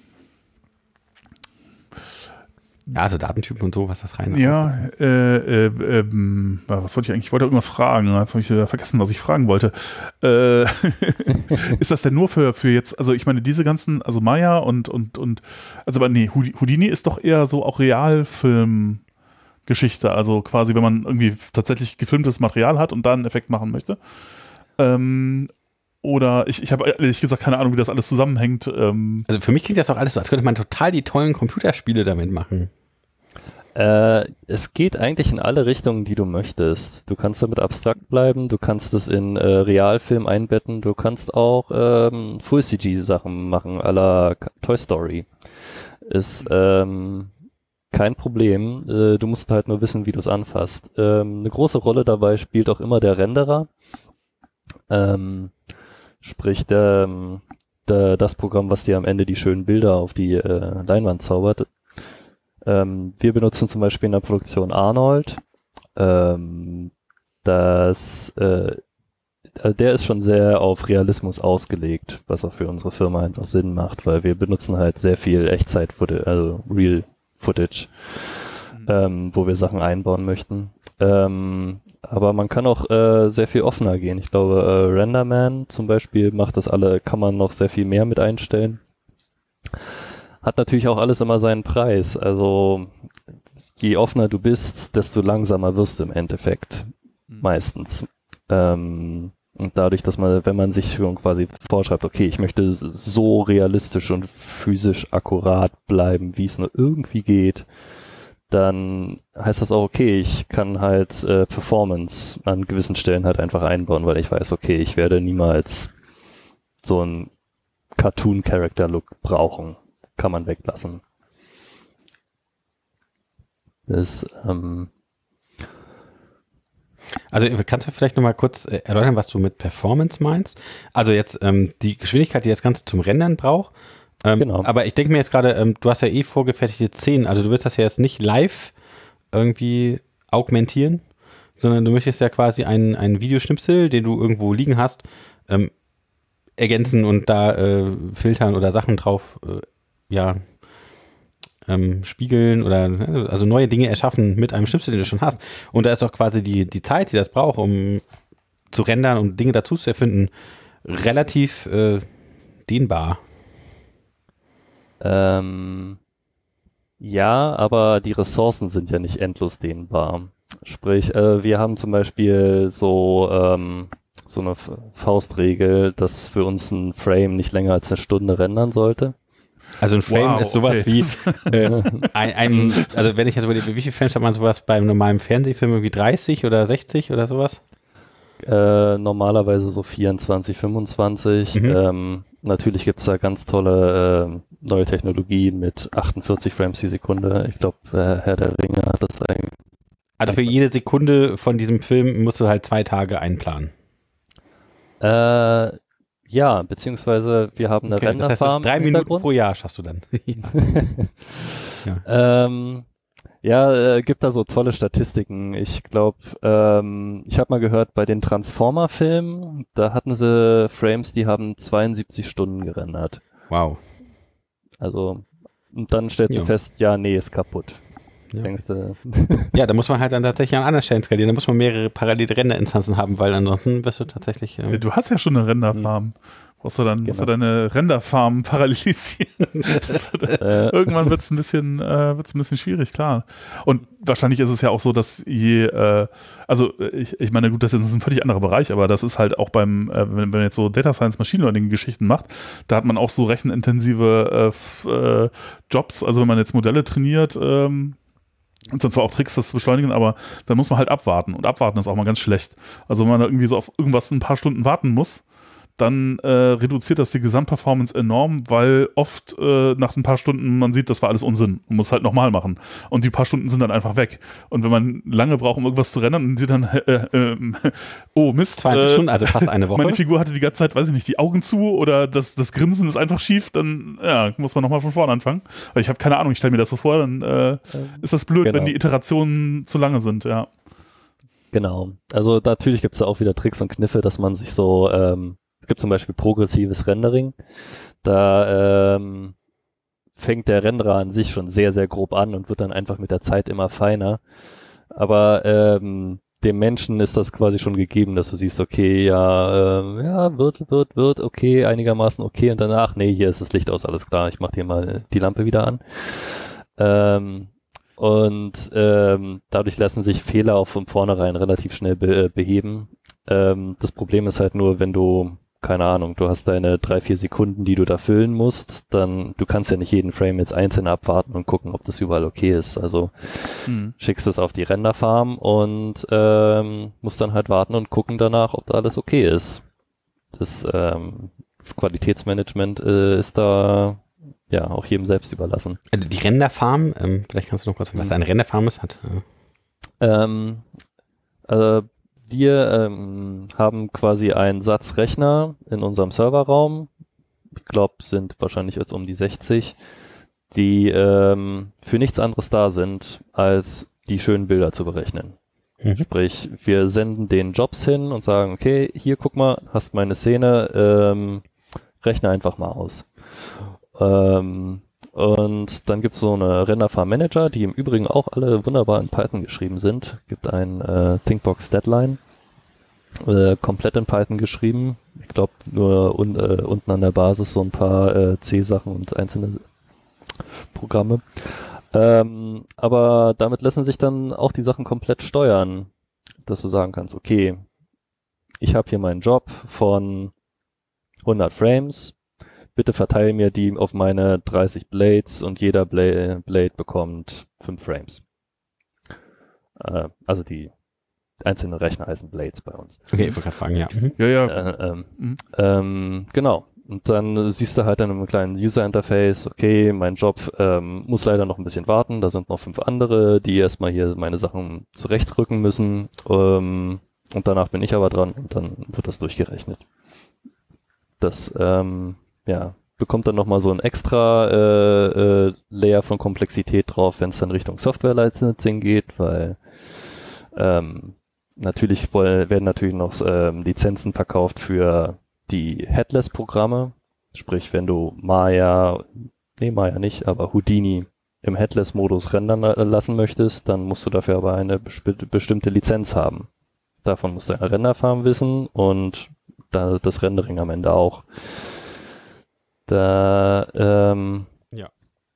ja, also Datentypen und so, was das rein Ja, äh, äh, ähm, was wollte ich eigentlich? Ich wollte irgendwas fragen. Jetzt habe ich wieder vergessen, was ich fragen wollte. Äh, ist das denn nur für, für jetzt, also ich meine, diese ganzen, also Maya und, und, und, also aber nee, Houdini ist doch eher so auch Realfilm-Geschichte, also quasi, wenn man irgendwie tatsächlich gefilmtes Material hat und da einen Effekt machen möchte. Ähm, Oder ich, ich habe ehrlich gesagt keine Ahnung, wie das alles zusammenhängt. Ähm also für mich klingt das auch alles so, als könnte man total die tollen Computerspiele damit machen. Äh, es geht eigentlich in alle Richtungen, die du möchtest. Du kannst damit abstrakt bleiben, du kannst es in äh, Realfilm einbetten, du kannst auch ähm, Full-C G-Sachen machen, à la Toy Story. Ist ähm, kein Problem. Äh, du musst halt nur wissen, wie du es anfasst. Ähm, eine große Rolle dabei spielt auch immer der Renderer. Ähm, Sprich, der, der, das Programm, was dir am Ende die schönen Bilder auf die äh, Leinwand zaubert. Ähm, wir benutzen zum Beispiel in der Produktion Arnold. Ähm, das, äh, der ist schon sehr auf Realismus ausgelegt, was auch für unsere Firma einfach Sinn macht, weil wir benutzen halt sehr viel Echtzeit-Footage, also Real Footage. ähm, wo wir Sachen einbauen möchten. Ähm, aber man kann auch äh, sehr viel offener gehen. Ich glaube, äh, Renderman zum Beispiel macht das alle, kann man noch sehr viel mehr mit einstellen. Hat natürlich auch alles immer seinen Preis. Also je offener du bist, desto langsamer wirst du im Endeffekt. Mhm. Meistens. Ähm, und dadurch, dass man, wenn man sich schon quasi vorschreibt, okay, ich möchte so realistisch und physisch akkurat bleiben, wie es nur irgendwie geht, dann heißt das auch, okay, ich kann halt äh, Performance an gewissen Stellen halt einfach einbauen, weil ich weiß, okay, ich werde niemals so einen Cartoon-Character-Look brauchen. Kann man weglassen. Das, ähm Also kannst du vielleicht nochmal kurz erläutern, was du mit Performance meinst? Also jetzt ähm, die Geschwindigkeit, die das Ganze zum Rendern braucht. Ähm, genau. Aber ich denke mir jetzt gerade, ähm, du hast ja eh vorgefertigte Szenen, also du willst das ja jetzt nicht live irgendwie augmentieren, sondern du möchtest ja quasi einen, einen Videoschnipsel, den du irgendwo liegen hast, ähm, ergänzen und da äh, filtern oder Sachen drauf äh, ja, ähm, spiegeln oder also neue Dinge erschaffen mit einem Schnipsel, den du schon hast. Und da ist auch quasi die, die Zeit, die das braucht, um zu rendern und Dinge dazu zu erfinden, relativ äh, dehnbar. Ähm, ja, aber die Ressourcen sind ja nicht endlos dehnbar. Sprich, äh, wir haben zum Beispiel so, ähm, so eine Faustregel, dass für uns ein Frame nicht länger als eine Stunde rendern sollte. Also ein Frame wow, ist sowas okay. wie äh, ein, ein, also wenn ich jetzt überlege, wie viele Frames hat man sowas beim normalen Fernsehfilm, irgendwie dreißig oder sechzig oder sowas? Äh, normalerweise so vierundzwanzig, fünfundzwanzig. Mhm. Ähm, natürlich gibt es da ganz tolle äh, neue Technologie mit achtundvierzig Frames die Sekunde. Ich glaube, äh, Herr der Ringe hat das eigentlich. Also für jede Sekunde von diesem Film musst du halt zwei Tage einplanen. Äh, ja, beziehungsweise wir haben eine okay, Renderfarm. Das heißt, drei Minuten pro Jahr schaffst du dann. ja, ähm, ja äh, gibt da so tolle Statistiken. Ich glaube, ähm, ich habe mal gehört, bei den Transformer-Filmen, da hatten sie Frames, die haben zweiundsiebzig Stunden gerendert. Wow. Also, und dann stellst ja. du fest, ja, nee, ist kaputt. Ja. Denkst du? Ja, da muss man halt dann tatsächlich an anderen Stellen skalieren. Da muss man mehrere parallele Renderinstanzen haben, weil ansonsten wirst du tatsächlich. Ähm du hast ja schon eine Renderfarm. Brauchst du dann genau. musst du deine Renderfarm parallelisieren. äh. Irgendwann wird es ein bisschen, äh, wird's ein bisschen schwierig, klar. Und wahrscheinlich ist es ja auch so, dass je, äh, also ich, ich meine, gut, das ist ein völlig anderer Bereich, aber das ist halt auch beim, äh, wenn, wenn man jetzt so Data Science Machine Learning Geschichten macht, da hat man auch so rechenintensive äh, äh, Jobs, also wenn man jetzt Modelle trainiert, ähm, und dann zwar auch Tricks, das zu beschleunigen, aber dann muss man halt abwarten. Und abwarten ist auch mal ganz schlecht. Also wenn man da irgendwie so auf irgendwas ein paar Stunden warten muss, dann äh, reduziert das die Gesamtperformance enorm, weil oft äh, nach ein paar Stunden man sieht, das war alles Unsinn und muss halt nochmal machen. Und die paar Stunden sind dann einfach weg. Und wenn man lange braucht, um irgendwas zu rendern, und sieht dann, äh, äh, oh Mist, zwanzig Stunden, also fast eine Woche. Meine Figur hatte die ganze Zeit, weiß ich nicht, die Augen zu oder das, das Grinsen ist einfach schief, dann ja, muss man nochmal von vorne anfangen. Weil ich habe keine Ahnung, ich stelle mir das so vor, dann äh, ähm, ist das blöd, genau. wenn die Iterationen zu lange sind, ja. Genau. Also natürlich gibt es da auch wieder Tricks und Kniffe, dass man sich so ähm, es gibt zum Beispiel progressives Rendering. Da ähm, fängt der Renderer an sich schon sehr, sehr grob an und wird dann einfach mit der Zeit immer feiner. Aber ähm, dem Menschen ist das quasi schon gegeben, dass du siehst, okay, ja, ähm, ja, wird, wird, wird, okay, einigermaßen okay und danach, nee, hier ist das Licht aus, alles klar, ich mach dir mal die Lampe wieder an. Ähm, und ähm, dadurch lassen sich Fehler auch von vornherein relativ schnell be- beheben. Ähm, das Problem ist halt nur, wenn du keine Ahnung, du hast deine drei, vier Sekunden, die du da füllen musst, dann, du kannst ja nicht jeden Frame jetzt einzeln abwarten und gucken, ob das überall okay ist. Also mhm. schickst es auf die Renderfarm und ähm, musst dann halt warten und gucken danach, ob da alles okay ist. Das, ähm, das Qualitätsmanagement äh, ist da ja auch jedem selbst überlassen. Also die Renderfarm, ähm, vielleicht kannst du noch kurz sagen, was eine Renderfarm ist, hat. Äh. Ähm, äh, Wir ähm, haben quasi einen Satz Rechner in unserem Serverraum. Ich glaube, sind wahrscheinlich jetzt um die sechzig, die ähm, für nichts anderes da sind, als die schönen Bilder zu berechnen. Mhm. Sprich, wir senden den Jobs hin und sagen, okay, hier guck mal, hast meine Szene, ähm, rechne einfach mal aus. Ähm, Und dann gibt es so eine Renderfarm-Manager, die im Übrigen auch alle wunderbar in Python geschrieben sind. Gibt ein äh, ThinkBox Deadline, äh, komplett in Python geschrieben. Ich glaube nur un äh, unten an der Basis so ein paar äh, C-Sachen und einzelne Programme. Ähm, aber damit lassen sich dann auch die Sachen komplett steuern, dass du sagen kannst, okay, ich habe hier meinen Job von hundert Frames, bitte verteile mir die auf meine dreißig Blades und jeder Bla Blade bekommt fünf Frames. Äh, also die einzelnen Rechner heißen Blades bei uns. Okay, ich wollte gerade fragen, ja. Mhm. Ja, ja. Äh, ähm, Mhm. ähm, genau. Und dann siehst du halt in einem kleinen User-Interface, okay, mein Job ähm, muss leider noch ein bisschen warten, da sind noch fünf andere, die erstmal hier meine Sachen zurechtrücken müssen. Ähm, und danach bin ich aber dran und dann wird das durchgerechnet. Das, ähm, ja, bekommt dann nochmal so ein extra äh, äh, Layer von Komplexität drauf, wenn es dann Richtung Software-Licensing geht, weil ähm, natürlich wollen, werden natürlich noch ähm, Lizenzen verkauft für die Headless-Programme, sprich wenn du Maya, nee Maya nicht, aber Houdini im Headless-Modus rendern lassen möchtest, dann musst du dafür aber eine besp- bestimmte Lizenz haben. Davon musst du eine Renderfarm wissen und da, das Rendering am Ende auch. Da, ähm, Ja.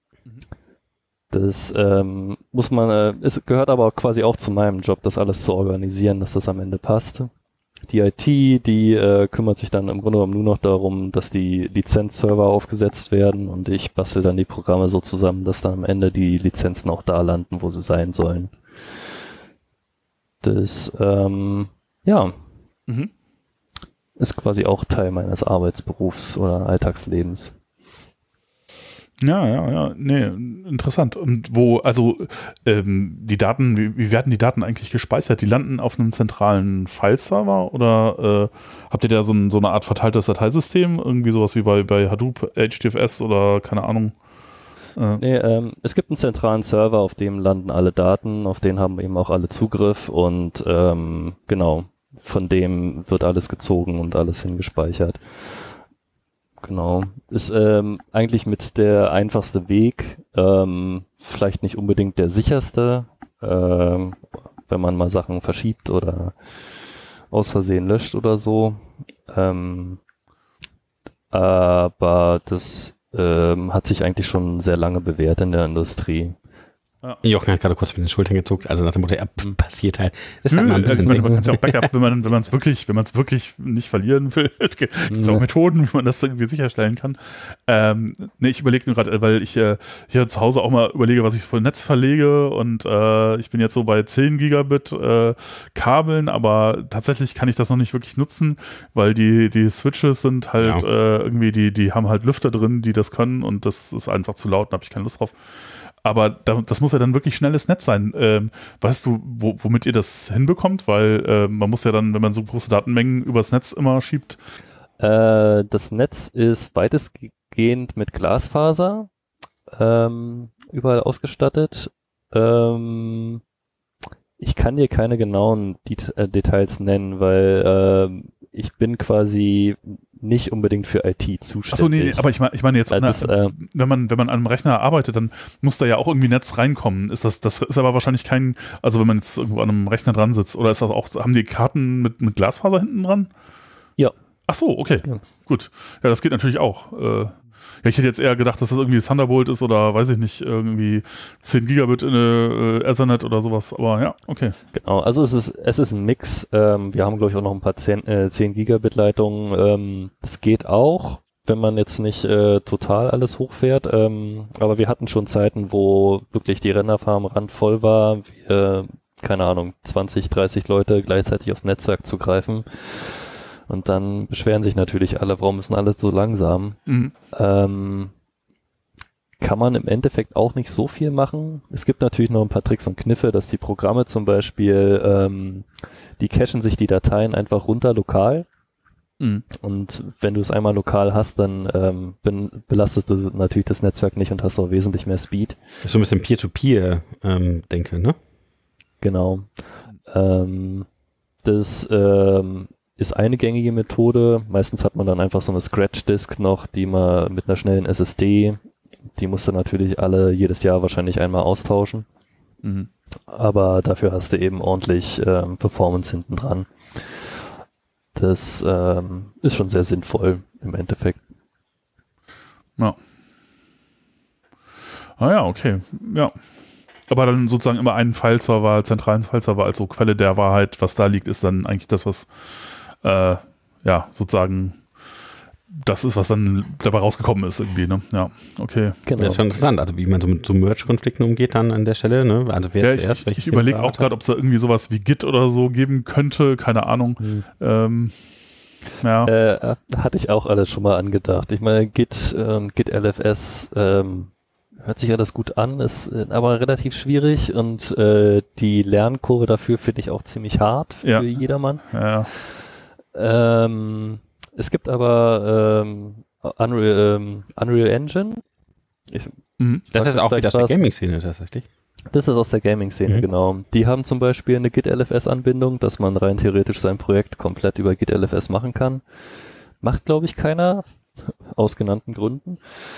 das ähm, muss man, äh, es gehört aber auch quasi auch zu meinem Job, das alles zu organisieren, dass das am Ende passt. Die I T, die äh, kümmert sich dann im Grunde genommen nur noch darum, dass die Lizenzserver aufgesetzt werden und ich bastel dann die Programme so zusammen, dass dann am Ende die Lizenzen auch da landen, wo sie sein sollen. Das, ähm, ja, Mhm. ist quasi auch Teil meines Arbeitsberufs oder Alltagslebens. Ja, ja, ja, nee, interessant. Und wo, also ähm, die Daten, wie, wie werden die Daten eigentlich gespeichert? Die landen auf einem zentralen File-Server oder äh, habt ihr da so, ein, so eine Art verteiltes Dateisystem? Irgendwie sowas wie bei, bei Hadoop, H D F S oder keine Ahnung? Äh, Nee, ähm, es gibt einen zentralen Server, auf dem landen alle Daten, auf den haben eben auch alle Zugriff und ähm, genau, von dem wird alles gezogen und alles hingespeichert. Genau. Ist ähm, eigentlich mit der einfachste Weg, ähm, vielleicht nicht unbedingt der sicherste, ähm, wenn man mal Sachen verschiebt oder aus Versehen löscht oder so. Ähm, aber das ähm, hat sich eigentlich schon sehr lange bewährt in der Industrie. Jochen hat gerade kurz mit den Schultern gezuckt, also nach dem Motto, ja, pff, passiert halt. Ist halt Nö, mal ein bisschen ich meine, man Ding. kann es ja auch Backup, wenn man wenn man es wirklich, wenn man es wirklich nicht verlieren will, gibt es auch Methoden, wie man das irgendwie sicherstellen kann. Ähm, nee, ich überlege nur gerade, weil ich äh, hier zu Hause auch mal überlege, was ich für ein Netz verlege und äh, ich bin jetzt so bei zehn Gigabit äh, Kabeln, aber tatsächlich kann ich das noch nicht wirklich nutzen, weil die die Switches sind halt Ja. äh, irgendwie, die die haben halt Lüfter drin, die das können und das ist einfach zu laut, da habe ich keine Lust drauf. Aber da, das muss ja dann wirklich schnelles Netz sein. Ähm, weißt du, wo, womit ihr das hinbekommt? Weil äh, man muss ja dann, wenn man so große Datenmengen übers Netz immer schiebt. Äh, das Netz ist weitestgehend mit Glasfaser ähm, überall ausgestattet. Ähm, ich kann dir keine genauen Det äh, Details nennen, weil ähm, ich bin quasi nicht unbedingt für I T zuständig. Achso, nee, nee, aber ich meine, ich meine jetzt, Also das, na, äh, wenn man wenn man an einem Rechner arbeitet, dann muss da ja auch irgendwie Netz reinkommen. Ist das das ist aber wahrscheinlich kein, also wenn man jetzt irgendwo an einem Rechner dran sitzt, oder ist das auch, haben die Karten mit mit Glasfaser hinten dran? Ja. Ach so, okay, Ja. gut. Ja, das geht natürlich auch. Äh, ja, ich hätte jetzt eher gedacht, dass das irgendwie Thunderbolt ist oder weiß ich nicht, irgendwie zehn Gigabit in eine äh, Ethernet oder sowas. Aber ja, okay. Genau, also es ist, es ist ein Mix. Ähm, wir haben, glaube ich, auch noch ein paar zehn, äh, zehn Gigabit Leitungen. Ähm, das geht auch, wenn man jetzt nicht äh, total alles hochfährt. Ähm, aber wir hatten schon Zeiten, wo wirklich die Renderfarm randvoll war. Wir, keine Ahnung, zwanzig, dreißig Leute gleichzeitig aufs Netzwerk zugreifen. Und dann beschweren sich natürlich alle, warum ist denn alles so langsam? Mhm. Ähm, kann man im Endeffekt auch nicht so viel machen. Es gibt natürlich noch ein paar Tricks und Kniffe, dass die Programme zum Beispiel, ähm, die cachen sich die Dateien einfach runter lokal. Mhm. Und wenn du es einmal lokal hast, dann ähm, ben, belastest du natürlich das Netzwerk nicht und hast auch wesentlich mehr Speed. Das ist so ein bisschen Peer-to-Peer-Denke, ne? Genau. Ähm, das ähm, ist eine gängige Methode. Meistens hat man dann einfach so eine Scratch-Disk noch, die man mit einer schnellen S S D Die musst du natürlich alle jedes Jahr wahrscheinlich einmal austauschen. Mhm. Aber dafür hast du eben ordentlich ähm, Performance hinten dran. Das ähm, ist schon sehr sinnvoll im Endeffekt. Ja. Ah ja, okay. Ja. Aber dann sozusagen immer einen File-Server, zentralen File-Server als so Quelle der Wahrheit, was da liegt, ist dann eigentlich das, was äh, ja, sozusagen das ist, was dann dabei rausgekommen ist irgendwie, ne? Ja, okay. Genau. Das ist schon interessant, also wie man so mit so Merge-Konflikten umgeht dann an der Stelle, ne? Also wer Ja, ich zuerst, ich, ich überlege auch gerade, ob es da irgendwie sowas wie Git oder so geben könnte, keine Ahnung. Hm. Ähm, ja. Äh, hatte ich auch alles schon mal angedacht. Ich meine, Git und Git L F S ähm, hört sich alles gut an, ist äh, aber relativ schwierig und äh, die Lernkurve dafür finde ich auch ziemlich hart für Ja. jedermann. Ja. Ähm, es gibt aber ähm, Unreal, ähm, Unreal Engine. Ich, Mhm. Das ist auch vielleicht wieder aus der was- Gaming-Szene tatsächlich. Das ist aus der Gaming-Szene, Mhm. genau. Die haben zum Beispiel eine Git L F S-Anbindung, dass man rein theoretisch sein Projekt komplett über Git L F S machen kann. Macht, glaube ich, keiner, aus genannten Gründen.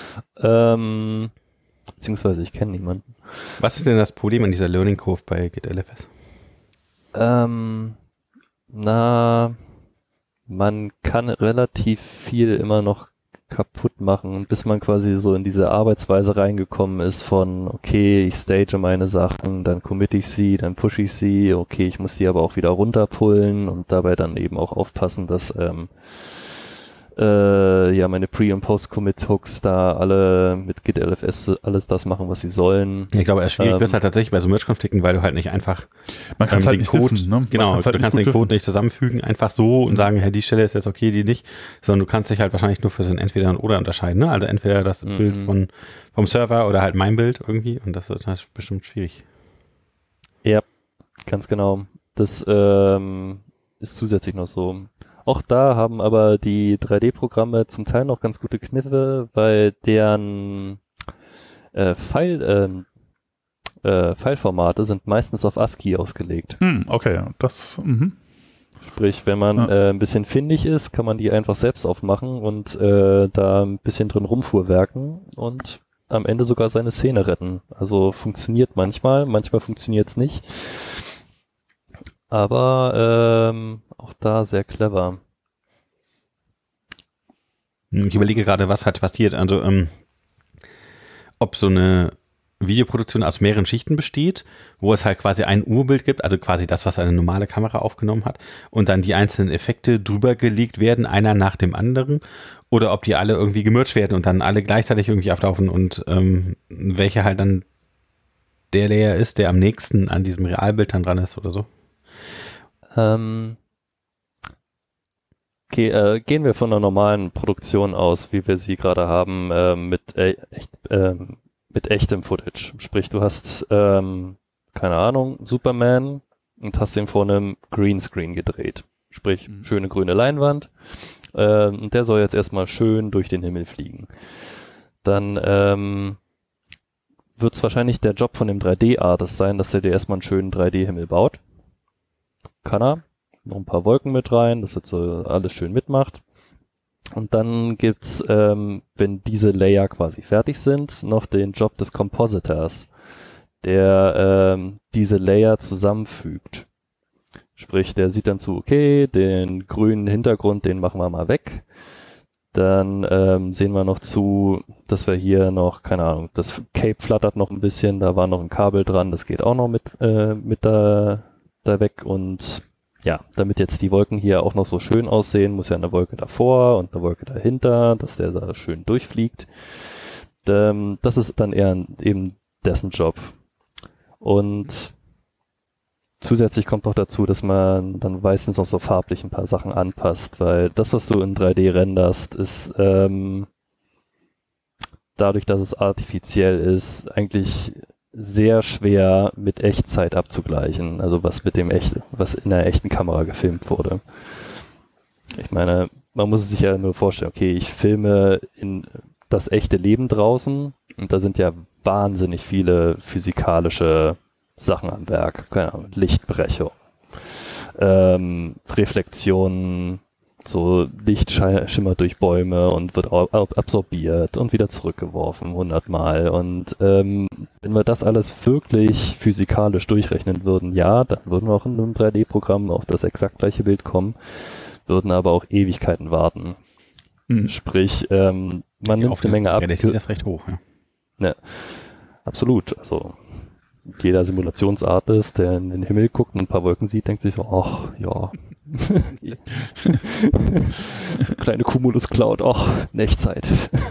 Ähm, beziehungsweise ich kenne niemanden. Was ist denn das Problem an dieser Learning Curve bei Git L F S? Ähm, na, man kann relativ viel immer noch kaputt machen, bis man quasi so in diese Arbeitsweise reingekommen ist von, okay, ich stage meine Sachen, dann committe ich sie, dann pushe ich sie, okay, ich muss die aber auch wieder runterpullen und dabei dann eben auch aufpassen, dass ähm, äh, ja meine Pre- und Post-Commit-Hooks da alle mit Git L F S alles das machen, was sie sollen. Ich glaube, erst schwierig Ähm, wird es halt tatsächlich bei so Merge-Konflikten, weil du halt nicht einfach Man kann es ähm, halt den nicht Code, diffen, ne? genau, Man kann's halt du kannst nicht den gut Code nicht zusammenfügen, einfach so und sagen, hey, die Stelle ist jetzt okay, die nicht, sondern du kannst dich halt wahrscheinlich nur für so ein Entweder und Oder unterscheiden, ne? Also entweder das Mhm. Bild von, vom Server oder halt mein Bild irgendwie und das ist halt bestimmt schwierig. Ja, ganz genau. Das ähm, ist zusätzlich noch so. Auch da haben aber die drei D-Programme zum Teil noch ganz gute Kniffe, weil deren äh, File, ähm, äh, Fileformate sind meistens auf ASCII ausgelegt. Hm, okay, das, mhm. Sprich, wenn man Ja. äh, ein bisschen findig ist, kann man die einfach selbst aufmachen und äh, da ein bisschen drin rumfuhrwerken und am Ende sogar seine Szene retten. Also funktioniert manchmal, manchmal funktioniert es nicht. Aber ähm, auch da sehr clever. Ich überlege gerade, was halt passiert. Also, ähm, ob so eine Videoproduktion aus mehreren Schichten besteht, wo es halt quasi ein Urbild gibt, also quasi das, was eine normale Kamera aufgenommen hat, und dann die einzelnen Effekte drüber gelegt werden, einer nach dem anderen, oder ob die alle irgendwie gemerged werden und dann alle gleichzeitig irgendwie ablaufen und ähm, welcher halt dann der Layer ist, der am nächsten an diesem Realbild dann dran ist oder so. Ähm, ge äh, gehen wir von einer normalen Produktion aus, wie wir sie gerade haben, äh, mit, äh, echt, ähm, mit echtem Footage. Sprich, du hast, ähm, keine Ahnung, Superman und hast ihn vor einem Greenscreen gedreht. Sprich, Mhm. schöne grüne Leinwand. Ähm, und der soll jetzt erstmal schön durch den Himmel fliegen. Dann ähm, wird es wahrscheinlich der Job von dem drei D-Artist sein, dass der dir erstmal einen schönen drei D-Himmel baut. Kann er. Noch ein paar Wolken mit rein, dass das so alles schön mitmacht. Und dann gibt's, ähm, wenn diese Layer quasi fertig sind, noch den Job des Compositors, der ähm, diese Layer zusammenfügt. Sprich, der sieht dann zu, okay, den grünen Hintergrund, den machen wir mal weg. Dann ähm, sehen wir noch zu, dass wir hier noch, keine Ahnung, das Cape flattert noch ein bisschen, da war noch ein Kabel dran, das geht auch noch mit, äh, mit da, da weg. Und ja, damit jetzt die Wolken hier auch noch so schön aussehen, muss ja eine Wolke davor und eine Wolke dahinter, dass der da schön durchfliegt. Ähm, das ist dann eher eben dessen Job. Und zusätzlich kommt noch dazu, dass man dann meistens noch so farblich ein paar Sachen anpasst, weil das, was du in drei D renderst, ist ähm, dadurch, dass es artifiziell ist, eigentlich sehr schwer mit Echtzeit abzugleichen, also was mit dem echt, was in einer echten Kamera gefilmt wurde. Ich meine, man muss sich ja nur vorstellen, okay, ich filme in das echte Leben draußen und da sind ja wahnsinnig viele physikalische Sachen am Werk, keine Ahnung, Lichtbrechung, ähm, Reflexionen So Licht schi- schimmert durch Bäume und wird au- ab- absorbiert und wieder zurückgeworfen hundertmal. Und ähm, wenn wir das alles wirklich physikalisch durchrechnen würden, ja, dann würden wir auch in einem drei D-Programm auf das exakt gleiche Bild kommen, würden aber auch Ewigkeiten warten. Mhm. Sprich, ähm, man Die nimmt eine Menge ab. Realität ist recht hoch, ja. Ja, absolut. Also jeder Simulationsartist, der in den Himmel guckt und ein paar Wolken sieht, denkt sich so, ach ja. Kleine Cumulus Cloud, ach, Echtzeit.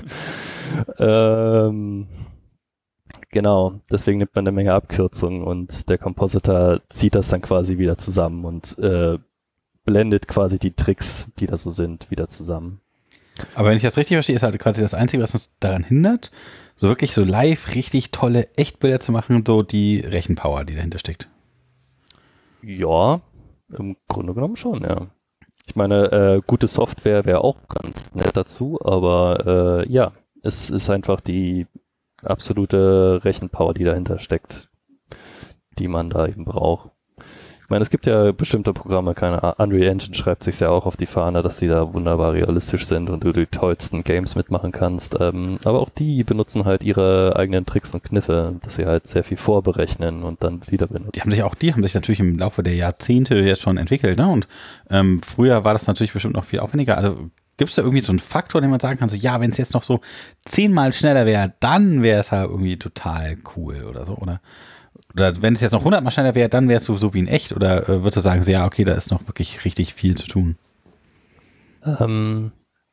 ähm, genau, deswegen nimmt man eine Menge Abkürzungen und der Compositor zieht das dann quasi wieder zusammen und äh, blendet quasi die Tricks, die da so sind, wieder zusammen. Aber wenn ich das richtig verstehe, ist halt quasi das Einzige, was uns daran hindert, so wirklich so live richtig tolle Echtbilder zu machen, so die Rechenpower, die dahinter steckt. Ja, im Grunde genommen schon, ja. Ich meine, äh, gute Software wäre auch ganz nett dazu, aber äh, ja, es ist einfach die absolute Rechenpower, die dahinter steckt, die man da eben braucht. Ich meine, es gibt ja bestimmte Programme, keine Ahnung, Unreal Engine schreibt sich ja auch auf die Fahne, dass die da wunderbar realistisch sind und du die tollsten Games mitmachen kannst. Ähm, aber auch die benutzen halt ihre eigenen Tricks und Kniffe, dass sie halt sehr viel vorberechnen und dann wieder benutzen. Die haben sich auch, die haben sich natürlich im Laufe der Jahrzehnte jetzt schon entwickelt, ne? Und ähm, früher war das natürlich bestimmt noch viel aufwendiger. Also gibt es da irgendwie so einen Faktor, den man sagen kann, so ja, wenn es jetzt noch so zehnmal schneller wäre, dann wäre es halt irgendwie total cool oder so, oder? Oder wenn es jetzt noch hundertmal schneller wäre, dann wärst du so wie in echt? Oder äh, würdest du sagen, so, ja, okay, da ist noch wirklich richtig viel zu tun? Ähm,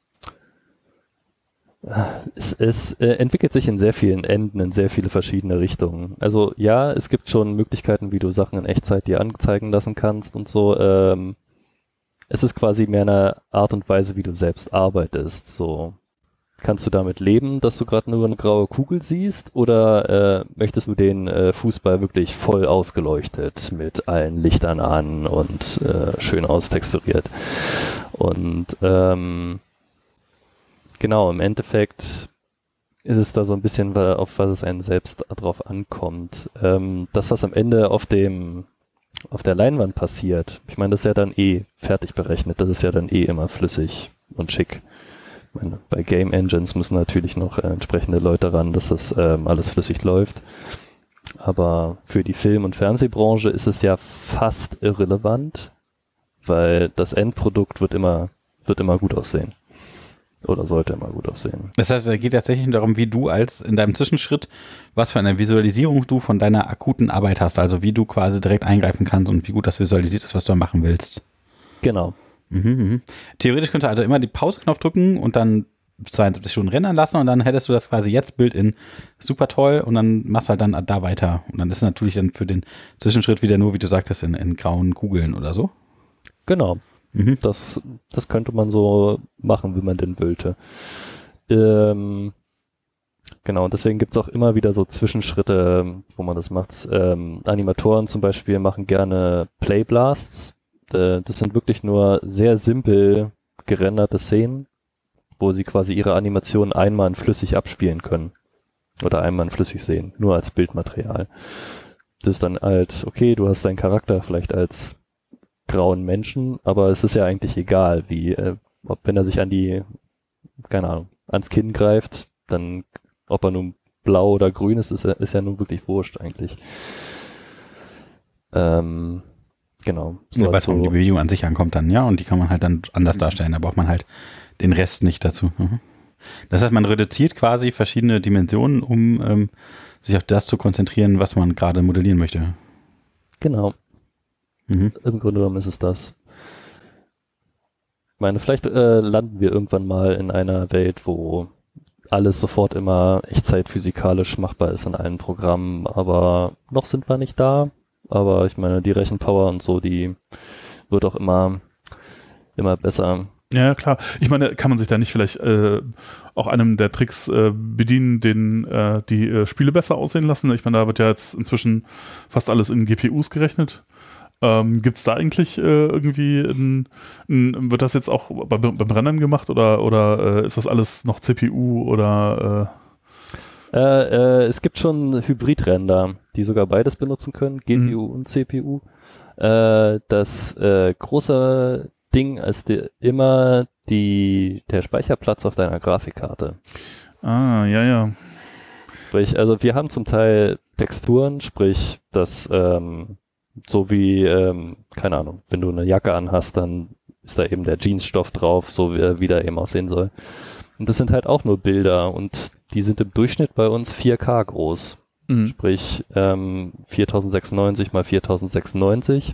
es es äh, entwickelt sich in sehr vielen Enden, in sehr viele verschiedene Richtungen. Also ja, es gibt schon Möglichkeiten, wie du Sachen in Echtzeit dir anzeigen lassen kannst und so. Ähm, es ist quasi mehr eine Art und Weise, wie du selbst arbeitest. So. Kannst du damit leben, dass du gerade nur eine graue Kugel siehst, oder äh, möchtest du den äh, Fußball wirklich voll ausgeleuchtet mit allen Lichtern an und äh, schön austexturiert? Und ähm, genau, im Endeffekt ist es da so ein bisschen, auf was es einen selbst drauf ankommt. Ähm, das, was am Ende auf dem auf der Leinwand passiert, ich meine, das ist ja dann eh fertig berechnet, das ist ja dann eh immer flüssig und schick. Ich meine, bei Game Engines müssen natürlich noch äh, entsprechende Leute ran, dass das ähm, alles flüssig läuft. Aber für die Film- und Fernsehbranche ist es ja fast irrelevant, weil das Endprodukt wird immer, wird immer gut aussehen. Oder sollte immer gut aussehen. Das heißt, es geht tatsächlich darum, wie du als in deinem Zwischenschritt, was für eine Visualisierung du von deiner akuten Arbeit hast, also wie du quasi direkt eingreifen kannst und wie gut das visualisiert ist, was du machen willst. Genau. Mhm, mh. Theoretisch könntest du also immer die Pause-Knopf drücken und dann zweiundsiebzig Stunden rendern lassen und dann hättest du das quasi jetzt Bild in super toll und dann machst du halt dann da weiter. Und dann ist es natürlich dann für den Zwischenschritt wieder nur, wie du sagtest, in, in grauen Kugeln oder so. Genau. Mhm. Das, das könnte man so machen, wenn man denn wollte. Ähm, genau, und deswegen gibt es auch immer wieder so Zwischenschritte, wo man das macht. Ähm, Animatoren zum Beispiel machen gerne Playblasts. Äh, das sind wirklich nur sehr simpel gerenderte Szenen, wo sie quasi ihre Animationen einmal in flüssig abspielen können. Oder einmal in flüssig sehen, nur als Bildmaterial. Das ist dann halt, okay, du hast deinen Charakter vielleicht als grauen Menschen, aber es ist ja eigentlich egal, wie, äh, ob wenn er sich an die, keine Ahnung, ans Kinn greift, dann, ob er nun blau oder grün ist, ist, ist ja nun wirklich wurscht eigentlich. Ähm, genau. So ja, weil es um die Bewegung an sich ankommt dann, ja, und die kann man halt dann anders darstellen, da braucht man halt den Rest nicht dazu. Mhm. Das heißt, man reduziert quasi verschiedene Dimensionen, um ähm, sich auf das zu konzentrieren, was man gerade modellieren möchte. Genau. Mhm. Im Grunde genommen ist es das. Ich meine, vielleicht äh, landen wir irgendwann mal in einer Welt, wo alles sofort immer echtzeit-physikalisch machbar ist in allen Programmen, aber noch sind wir nicht da. Aber ich meine, die Rechenpower und so, die wird auch immer, immer besser. Ja, klar. Ich meine, kann man sich da nicht vielleicht äh, auch einem der Tricks äh, bedienen, den äh, die äh, Spiele besser aussehen lassen? Ich meine, da wird ja jetzt inzwischen fast alles in G P Us gerechnet. Ähm, gibt es da eigentlich äh, irgendwie, ein, ein, wird das jetzt auch bei, beim Rendern gemacht oder, oder äh, ist das alles noch C P U oder? Äh? Äh, äh, es gibt schon Hybrid-Render, die sogar beides benutzen können, G P U mhm. und C P U. Äh, das äh, große Ding ist die, immer die, der Speicherplatz auf deiner Grafikkarte. Ah, ja, ja. Sprich, also wir haben zum Teil Texturen, sprich, das ähm, so wie, ähm, keine Ahnung, wenn du eine Jacke anhast, dann ist da eben der Jeansstoff drauf, so wie, wie der eben aussehen soll. Und das sind halt auch nur Bilder und die sind im Durchschnitt bei uns vier K groß. Mhm. Sprich, ähm, viertausendsechsundneunzig mal viertausendsechsundneunzig.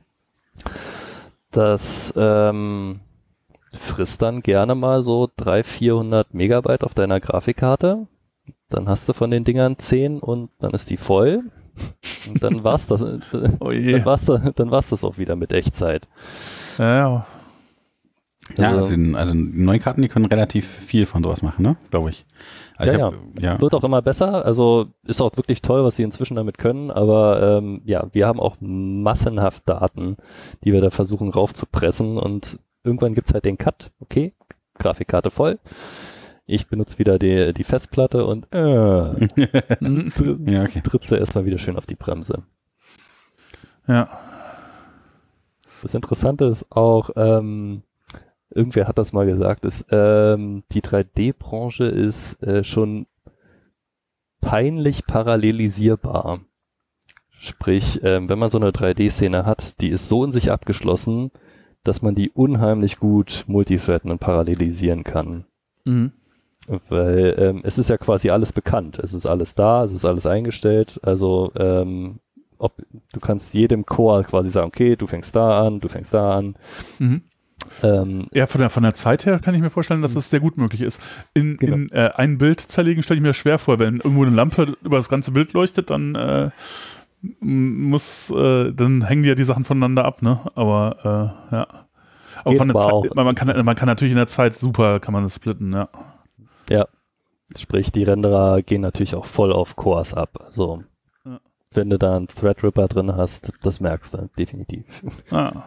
Das ähm, frisst dann gerne mal so dreihundert, vierhundert Megabyte auf deiner Grafikkarte. Dann hast du von den Dingern zehn und dann ist die voll. Und dann war's das. Oh je. Dann war's, da, dann war's das auch wieder mit Echtzeit. Ja, ja. Ja, Also- also, die- also die neuen Karten, die können relativ viel von sowas machen, ne? Glaube ich. Also Ja, ich hab, ja. Wird auch immer besser, also ist auch wirklich toll, was sie inzwischen damit können, aber ähm, ja, wir haben auch massenhaft Daten, die wir da versuchen raufzupressen und irgendwann gibt's halt den Cut, okay, Grafikkarte voll, ich benutze wieder die, die Festplatte und äh, Ja, okay. trittst du erstmal wieder schön auf die Bremse. Ja. Das Interessante ist auch, ähm, irgendwer hat das mal gesagt, ist, ähm, die drei D-Branche ist äh, schon peinlich parallelisierbar. Sprich, ähm, wenn man so eine drei D-Szene hat, die ist so in sich abgeschlossen, dass man die unheimlich gut multithreaden und parallelisieren kann. Mhm. Weil ähm, es ist ja quasi alles bekannt. Es ist alles da, es ist alles eingestellt. Also ähm, ob, du kannst jedem Core quasi sagen, okay, du fängst da an, du fängst da an. Mhm. Ähm, Ja, von der, von der Zeit her kann ich mir vorstellen, dass das sehr gut möglich ist. In, Genau. in äh, ein Bild zerlegen stelle ich mir schwer vor. Wenn irgendwo eine Lampe über das ganze Bild leuchtet, dann äh, m- muss, äh, dann hängen die ja die Sachen voneinander ab, ne? Aber äh, ja. Aber Geht von der aber Zeit, auch. man kann, man kann natürlich in der Zeit super, kann man das splitten, ja. Ja, sprich, die Renderer gehen natürlich auch voll auf Cores ab. Also, Ja. wenn du da einen Threadripper drin hast, das merkst du definitiv. Ah.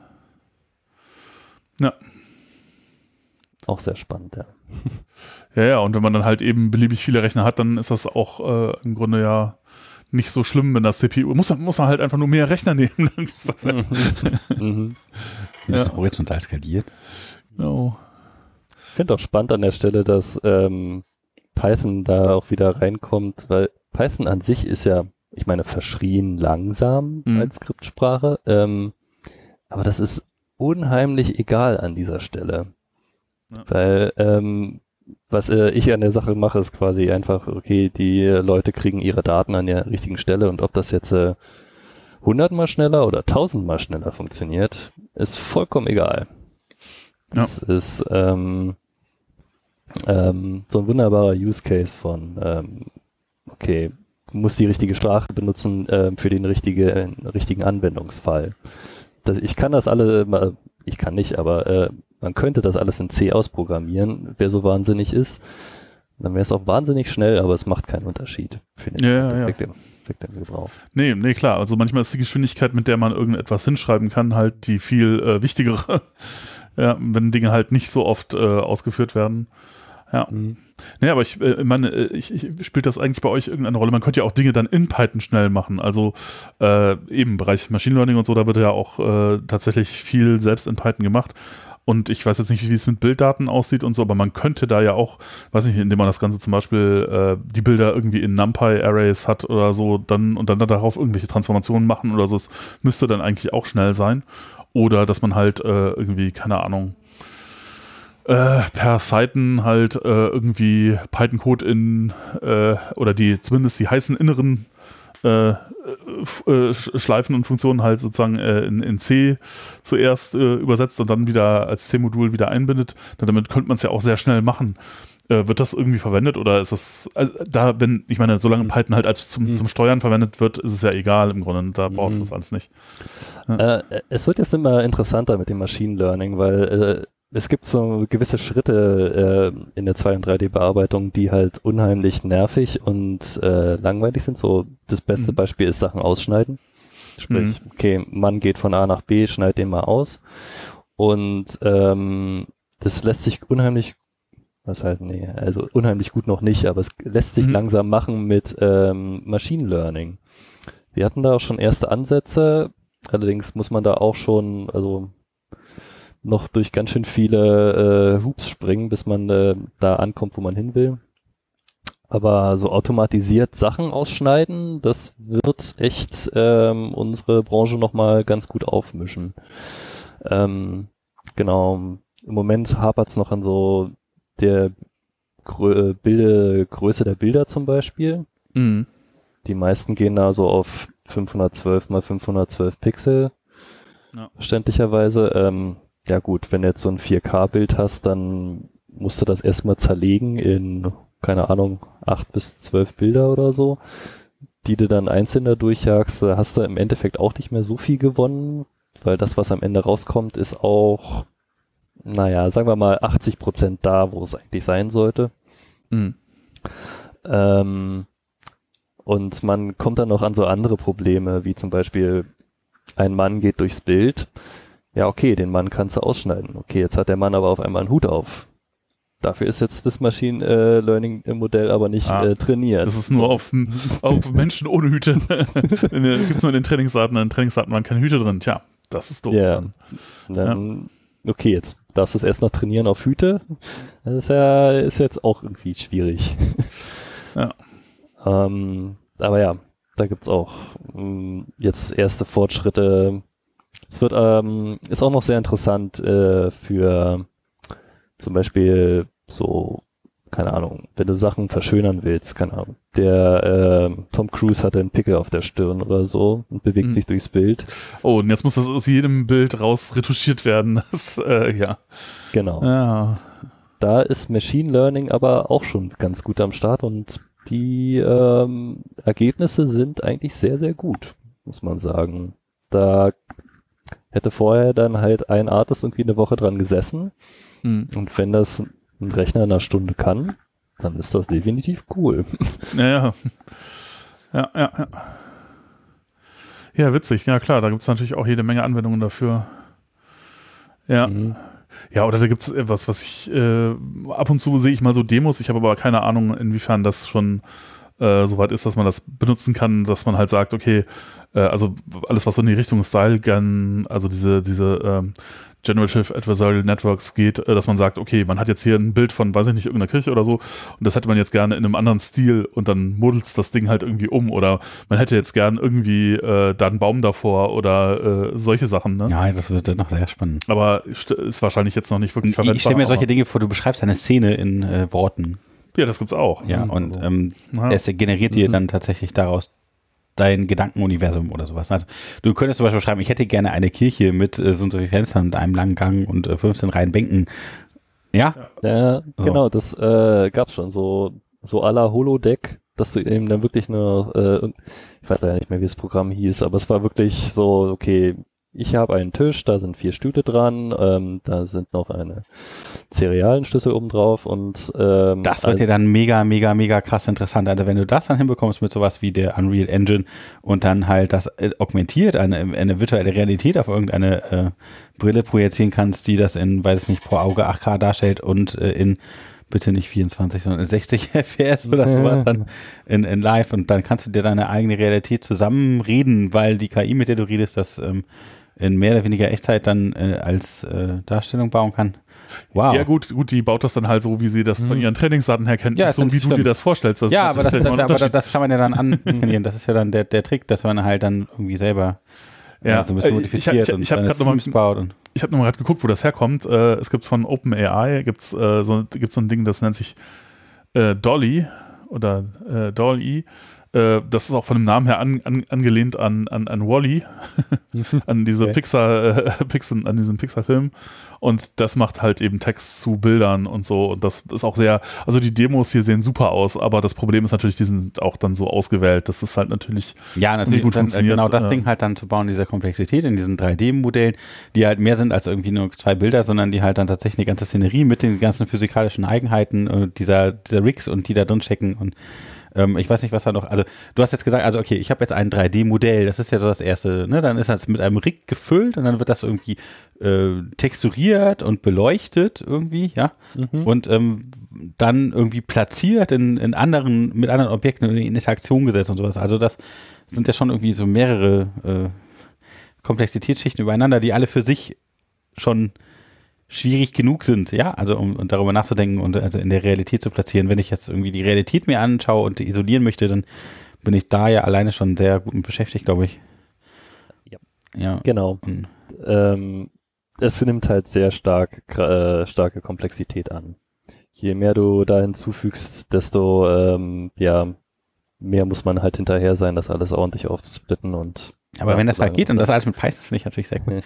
Ja. Auch sehr spannend, ja. Ja, ja, und wenn man dann halt eben beliebig viele Rechner hat, dann ist das auch äh, im Grunde ja nicht so schlimm, wenn das C P U, muss, muss man halt einfach nur mehr Rechner nehmen. Dann ist das ja, mhm. Wie ist Ja. das horizontal skaliert? genau. Ich finde auch spannend an der Stelle, dass ähm, Python da auch wieder reinkommt, weil Python an sich ist ja, ich meine, verschrien langsam Mhm. als Skriptsprache, ähm, aber das ist unheimlich egal an dieser Stelle. Ja. Weil ähm, was äh, ich an der Sache mache, ist quasi einfach, okay, die Leute kriegen ihre Daten an der richtigen Stelle und ob das jetzt äh, hundertmal schneller oder tausendmal schneller funktioniert, ist vollkommen egal. Ja. Das ist ähm, ähm, so ein wunderbarer Use Case von, ähm, okay, du musst die richtige Sprache benutzen ähm, für den richtige, äh, richtigen Anwendungsfall. Das, ich kann das alle, mal- ich kann nicht, aber äh, man könnte das alles in C ausprogrammieren, wer so wahnsinnig ist. Dann wäre es auch wahnsinnig schnell, aber es macht keinen Unterschied für den Ja, ja, ja. Effekt, im- Effekt im Gebrauch. Nee, nee, klar. Also manchmal ist die Geschwindigkeit, mit der man irgendetwas hinschreiben kann, halt die viel äh, wichtigere. Ja, wenn Dinge halt nicht so oft äh, ausgeführt werden. Ja. Mhm. Nee, aber ich äh, meine, äh, ich, ich spielt das eigentlich bei euch irgendeine Rolle? Man könnte ja auch Dinge dann in Python schnell machen. Also äh, eben im Bereich Machine Learning und so, da wird ja auch äh, tatsächlich viel selbst in Python gemacht. Und ich weiß jetzt nicht, wie es mit Bilddaten aussieht und so, aber man könnte da ja auch, weiß nicht, indem man das Ganze zum Beispiel äh, die Bilder irgendwie in NumPy-Arrays hat oder so, dann und dann darauf irgendwelche Transformationen machen oder so. Es müsste dann eigentlich auch schnell sein. Oder dass man halt äh, irgendwie, keine Ahnung, äh, per Seiten halt äh, irgendwie Python-Code in äh, oder die zumindest die heißen inneren äh, f- äh, Sch- Schleifen und Funktionen halt sozusagen äh, in, in C zuerst äh, übersetzt und dann wieder als C-Modul wieder einbindet. Dann damit könnte man es ja auch sehr schnell machen. Äh, wird das irgendwie verwendet oder ist das, also da, wenn, ich meine, solange Python halt als zum, Mhm. zum Steuern verwendet wird, ist es ja egal im Grunde. Da brauchst du Mhm. das alles nicht. Äh, es wird jetzt immer interessanter mit dem Machine Learning, weil äh, es gibt so gewisse Schritte äh, in der zwei- und drei D-Bearbeitung, die halt unheimlich nervig und äh, langweilig sind. So das beste Mhm. Beispiel ist Sachen ausschneiden. Sprich, Mhm. okay, man geht von A nach B, schneidet den mal aus. Und ähm, das lässt sich unheimlich, was halt, nee, also unheimlich gut noch nicht, aber es lässt sich Mhm. langsam machen mit ähm, Machine Learning. Wir hatten da auch schon erste Ansätze, allerdings muss man da auch schon, also noch durch ganz schön viele äh, Hoops springen, bis man äh, da ankommt, wo man hin will. Aber so automatisiert Sachen ausschneiden, das wird echt ähm, unsere Branche nochmal ganz gut aufmischen. Ähm, genau, im Moment hapert es noch an so der Grö Bilde, Größe der Bilder zum Beispiel. Mhm. Die meisten gehen da so auf fünfhundertzwölf mal fünfhundertzwölf Pixel, Ja. verständlicherweise. Ähm, ja gut, wenn du jetzt so ein vier K Bild hast, dann musst du das erstmal zerlegen in, keine Ahnung, acht bis zwölf Bilder oder so, die du dann einzeln da durchjagst. Da hast du im Endeffekt auch nicht mehr so viel gewonnen, weil das, was am Ende rauskommt, ist auch, naja, sagen wir mal achtzig Prozent da, wo es eigentlich sein sollte. Mhm. Ähm, und man kommt dann noch an so andere Probleme, wie zum Beispiel ein Mann geht durchs Bild. Ja, okay, den Mann kannst du ausschneiden. Okay, jetzt hat der Mann aber auf einmal einen Hut auf. Dafür ist jetzt das Machine äh, Learning Modell aber nicht Ah, äh, trainiert. Das ist nur auf, auf Menschen ohne Hüte. Gibt es nur in den Trainingsdaten, in den Trainingsdaten waren keine Hüte drin. Tja, das ist doof. Ja. Dann, okay, jetzt darfst du es erst noch trainieren auf Hüte. Das ist ja ist jetzt auch irgendwie schwierig. Ja. ähm, aber ja, da gibt es auch mh, jetzt erste Fortschritte. Es wird, ähm, ist auch noch sehr interessant äh, für zum Beispiel so, keine Ahnung, wenn du Sachen verschönern willst, keine Ahnung. Der äh, Tom Cruise hatte einen Pickel auf der Stirn oder so und bewegt Mhm. sich durchs Bild. Oh, und jetzt muss das aus jedem Bild raus retuschiert werden. Das, äh, ja. Genau. Ja. Da ist Machine Learning aber auch schon ganz gut am Start und die ähm, Ergebnisse sind eigentlich sehr, sehr gut, muss man sagen. Da hätte vorher dann halt ein Artist irgendwie eine Woche dran gesessen Mhm. und wenn das ein Rechner in einer Stunde kann, dann ist das definitiv cool. Ja, ja. Ja, ja, ja. Ja, witzig. Ja, klar, da gibt es natürlich auch jede Menge Anwendungen dafür. Ja. Mhm. Ja, oder da gibt es etwas, was ich äh, ab und zu sehe ich mal so Demos, ich habe aber keine Ahnung, inwiefern das schon äh, so weit ist, dass man das benutzen kann, dass man halt sagt, okay, äh, also alles, was so in die Richtung Style Gun, also diese, diese ähm, Generative Adversarial Networks geht, äh, dass man sagt, okay, man hat jetzt hier ein Bild von, weiß ich nicht, irgendeiner Kirche oder so und das hätte man jetzt gerne in einem anderen Stil und dann modelt das Ding halt irgendwie um oder man hätte jetzt gern irgendwie äh, da einen Baum davor oder äh, solche Sachen, ne? Ja, das wird dann noch sehr spannend. Aber ist wahrscheinlich jetzt noch nicht wirklich Ich, verwendbar. ich stelle mir solche aber- Dinge vor, du beschreibst eine Szene in äh, Worten. Ja, das gibt's auch. Ja, Mhm. und Also, ähm, ja. es generiert dir Mhm. dann tatsächlich daraus dein Gedankenuniversum oder sowas. Also du könntest zum Beispiel schreiben, ich hätte gerne eine Kirche mit äh, so und so vielen Fenstern und einem langen Gang und äh, fünfzehn Reihen Bänken. Ja? Ja, So. genau, das äh, gab's schon, so, so à la Holodeck, dass du eben dann wirklich eine, äh, ich weiß ja nicht mehr, wie das Programm hieß, aber es war wirklich so, okay, ich habe einen Tisch, da sind vier Stühle dran, ähm, da sind noch eine Cerealenschlüssel oben drauf und ähm, Das wird dir dann mega, mega, mega krass interessant. Also wenn du das dann hinbekommst mit sowas wie der Unreal Engine und dann halt das äh, augmentiert, eine, eine virtuelle Realität auf irgendeine äh, Brille projizieren kannst, die das in, weiß ich nicht, pro Auge acht K darstellt und äh, in bitte nicht vierundzwanzig, sondern in sechzig F P S oder sowas dann in, in live und dann kannst du dir deine eigene Realität zusammenreden, weil die K I, mit der du redest, das ähm, in mehr oder weniger Echtzeit dann äh, als äh, Darstellung bauen kann. Wow. Ja gut, gut, die baut das dann halt so, wie sie das von ihren Trainingsdaten her kennt, Ja, nicht ist so ganz wie du schlimm. dir das vorstellst. Das Ja, ist aber das, natürlich da, nochmal ein aber Unterschied. das kann man ja dann antrainieren. Das ist ja dann der, der Trick, dass man halt dann irgendwie selber Ja, äh, so ein bisschen äh, modifiziert ich hab- ich- und ich hab seine grad noch mal- Teams baut. Und Ich habe nochmal gerade geguckt, wo das herkommt. Äh, es gibt von OpenAI, gibt's, äh, so, gibt's so ein Ding, das nennt sich äh, Dolly oder äh, Dolly. Äh, das ist auch von dem Namen her an, an, angelehnt an, an, an Wall-E, an diese Okay. Pixar, äh, Pixar, an diesen Pixar-Film. Und das macht halt eben Text zu Bildern und so. Und das ist auch sehr, also die Demos hier sehen super aus, aber das Problem ist natürlich, die sind auch dann so ausgewählt. Das ist halt natürlich ja, natürlich. gut Und dann, äh, funktioniert, genau das äh, Ding halt dann zu bauen, dieser Komplexität in diesen drei D-Modellen, die halt mehr sind als irgendwie nur zwei Bilder, sondern die halt dann tatsächlich eine ganze Szenerie mit den ganzen physikalischen Eigenheiten äh, dieser, dieser Rigs und die da drin stecken und ähm, ich weiß nicht, was da noch, also du hast jetzt gesagt, also okay, ich habe jetzt ein drei D-Modell, das ist ja so das erste, ne, dann ist das mit einem Rig gefüllt und dann wird das irgendwie äh, texturiert und beleuchtet irgendwie, ja, Mhm. und ähm, dann irgendwie platziert in, in anderen, mit anderen Objekten in Interaktion gesetzt und sowas. Also das sind ja schon irgendwie so mehrere äh, Komplexitätsschichten übereinander, die alle für sich schon schwierig genug sind, ja, also um, um darüber nachzudenken und also in der Realität zu platzieren. Wenn ich jetzt irgendwie die Realität mir anschaue und isolieren möchte, dann bin ich da ja alleine schon sehr gut mit beschäftigt, glaube ich. Ja, ja. Genau. Und, ähm, es nimmt halt sehr stark äh, starke Komplexität an. Je mehr du da hinzufügst, desto ähm, ja, mehr muss man halt hinterher sein, das alles ordentlich aufzusplitten und aber wenn das halt geht und das alles mit Python, finde ich natürlich sehr gut.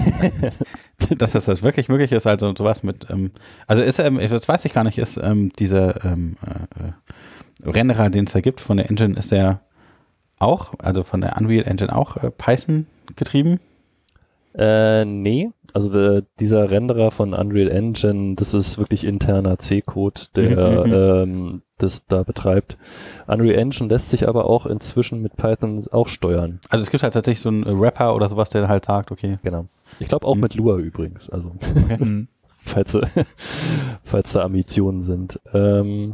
Dass das, das wirklich möglich ist, also sowas mit, ähm, also ist, ähm, das weiß ich gar nicht, ist ähm, dieser ähm, äh, Renderer, den es da gibt von der Engine, ist der auch, also von der Unreal Engine auch äh, Python getrieben? Äh, nee, also der, dieser Renderer von Unreal Engine, das ist wirklich interner C-Code, der ähm, das da betreibt. Unreal Engine lässt sich aber auch inzwischen mit Python auch steuern. Also es gibt halt tatsächlich so einen Rapper oder sowas, der halt sagt, okay. Genau. Ich glaube auch Mhm. mit Lua übrigens, also Mhm. falls, falls da Ambitionen sind. Ähm,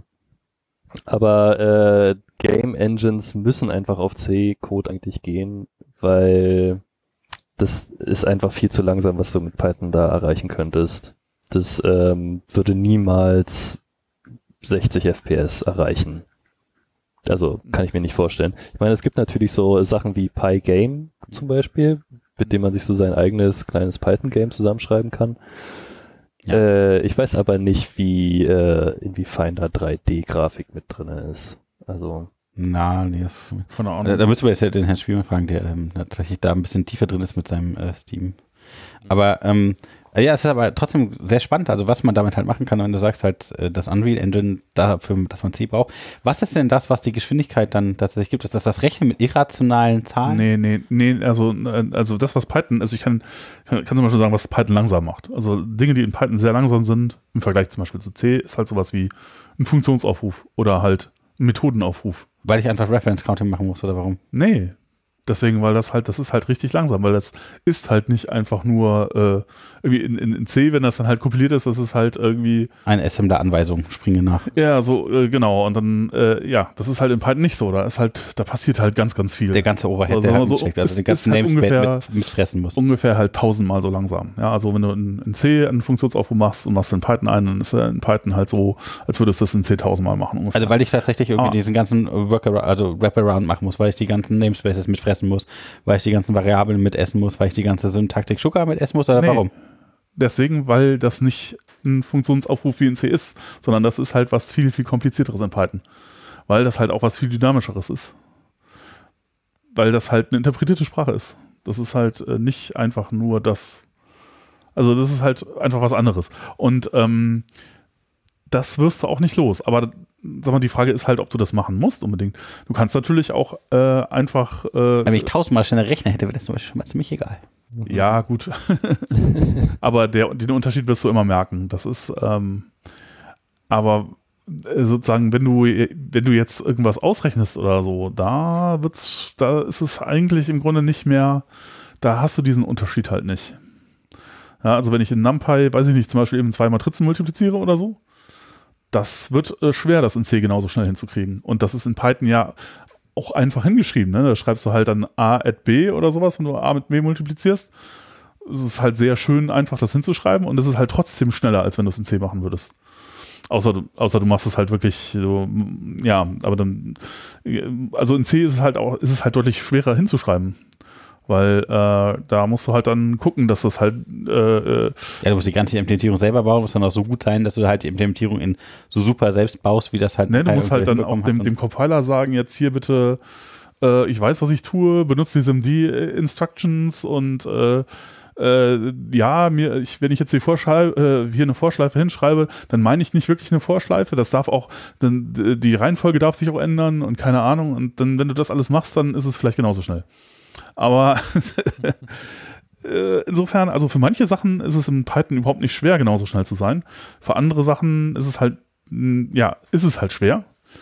aber äh, Game Engines müssen einfach auf C-Code eigentlich gehen, weil das ist einfach viel zu langsam, was du mit Python da erreichen könntest. Das ähm, würde niemals sechzig F P S erreichen. Also kann ich mir nicht vorstellen. Ich meine, es gibt natürlich so Sachen wie Pygame zum Beispiel, mit dem man sich so sein eigenes kleines Python-Game zusammenschreiben kann. Ja. Äh, ich weiß aber nicht, wie äh, inwiefern da drei D-Grafik mit drin ist. Also Na, nee, das, Keine Ahnung. da, da müssen wir jetzt ja den Herrn Spielmann fragen, der ähm, tatsächlich da ein bisschen tiefer drin ist mit seinem äh, Steam. Aber ähm, ja, es ist aber trotzdem sehr spannend, also was man damit halt machen kann, wenn du sagst halt, äh, das Unreal Engine dafür, dass man C braucht. Was ist denn das, was die Geschwindigkeit dann tatsächlich gibt? Ist das das Rechnen mit irrationalen Zahlen? Nee, nee, nee, also, äh, also das, was Python, also ich kann, kann, kann zum Beispiel sagen, was Python langsam macht. Also Dinge, die in Python sehr langsam sind, im Vergleich zum Beispiel zu C, ist halt sowas wie ein Funktionsaufruf oder halt ein Methodenaufruf. Weil ich einfach Reference Counting machen muss, oder warum? Nee, deswegen, weil das halt, das ist halt richtig langsam, weil das ist halt nicht einfach nur äh, irgendwie in, in, in C, wenn das dann halt kompiliert ist, das ist halt irgendwie Eine Assembler-Anweisung, springe nach. ja, so, äh, genau, und dann, äh, ja, das ist halt in Python nicht so, da ist halt, da passiert halt ganz, ganz viel. Der ganze Overhead, Also, der halt so, mitsteckt, also ist- den ganzen ist halt Namespace ungefähr- mit, mitfressen muss. Ungefähr halt tausendmal so langsam. Ja, also wenn du in, in C einen Funktionsaufruf machst und machst in Python einen, dann ist er in Python halt so, als würdest du das in C tausendmal machen ungefähr. Also weil ich tatsächlich irgendwie Ah. diesen ganzen Workaround, also Wraparound machen muss, weil ich die ganzen Namespaces mitfressen muss, weil ich die ganzen Variablen mitessen muss, weil ich die ganze Syntaktik Schuka mitessen muss, oder Nee. warum? Deswegen, weil das nicht ein Funktionsaufruf wie in C ist, sondern das ist halt was viel, viel komplizierteres in Python. Weil das halt auch was viel dynamischeres ist. Weil das halt eine interpretierte Sprache ist. Das ist halt äh, nicht einfach nur das. Also das ist halt einfach was anderes. Und ähm, das wirst du auch nicht los. Aber sag mal, die Frage ist halt, ob du das machen musst unbedingt. Du kannst natürlich auch äh, einfach. Äh, Wenn ich tausendmal schneller rechnen hätte, wäre das zum Beispiel schon mal ziemlich egal. Ja, gut. Aber der, den Unterschied wirst du immer merken. Das ist, ähm, aber äh, sozusagen, wenn du, wenn du jetzt irgendwas ausrechnest oder so, da wird's, da ist es eigentlich im Grunde nicht mehr, da hast du diesen Unterschied halt nicht. Ja, also wenn ich in NumPy, weiß ich nicht, zum Beispiel eben zwei Matrizen multipliziere oder so, das wird äh, schwer, das in C genauso schnell hinzukriegen. Und das ist in Python ja auch einfach hingeschrieben. Ne? Da schreibst du halt dann A at B oder sowas, wenn du A mit B multiplizierst. Es ist halt sehr schön, einfach das hinzuschreiben und es ist halt trotzdem schneller, als wenn du es in C machen würdest. Außer du, außer du machst es halt wirklich, so, ja, aber dann, also in C ist es halt auch, ist es halt deutlich schwerer hinzuschreiben. Weil äh, da musst du halt dann gucken, dass das halt äh, Ja, du musst die ganze Implementierung selber bauen, muss dann auch so gut sein, dass du halt die Implementierung in so super selbst baust, wie das halt ne, du musst halt dann auch hinbekommen dem, hat. dem Compiler sagen, jetzt hier bitte, äh, ich weiß, was ich tue, benutze die S I M D-Instructions und äh, äh, ja, mir, ich, wenn ich jetzt die Vorschleife, äh, hier eine Vorschleife hinschreibe, dann meine ich nicht wirklich eine Vorschleife, das darf auch, dann, die Reihenfolge darf sich auch ändern und keine Ahnung und dann, wenn du das alles machst, dann ist es vielleicht genauso schnell. Aber insofern, also für manche Sachen ist es in Python überhaupt nicht schwer, genauso schnell zu sein. Für andere Sachen ist es halt, ja, ist es halt schwer.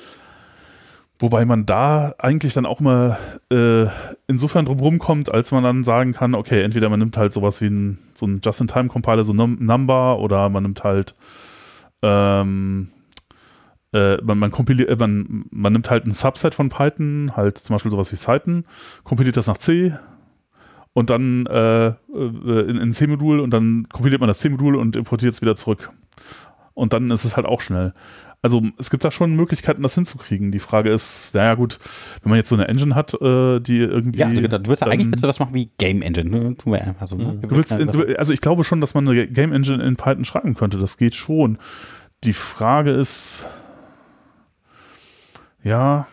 Wobei man da eigentlich dann auch mal äh, insofern drum rumkommt, als man dann sagen kann, okay, entweder man nimmt halt sowas wie ein, so ein Just-in-Time-Compiler, so Num Number, oder man nimmt halt ähm, äh, man, man, kompiliert, man, man nimmt halt ein Subset von Python, halt zum Beispiel sowas wie Cython, kompiliert das nach C und dann äh, in ein C-Modul und dann kompiliert man das C-Modul und importiert es wieder zurück. Und dann ist es halt auch schnell. Also es gibt da schon Möglichkeiten, das hinzukriegen. Die Frage ist, naja gut, wenn man jetzt so eine Engine hat, äh, die irgendwie... Ja, du, du willst ja eigentlich willst du das machen wie Game Engine. Ne? Tun wir einfach so, ne? Du willst, du, also ich glaube schon, dass man eine Game Engine in Python schreiben könnte. Das geht schon. Die Frage ist, ja,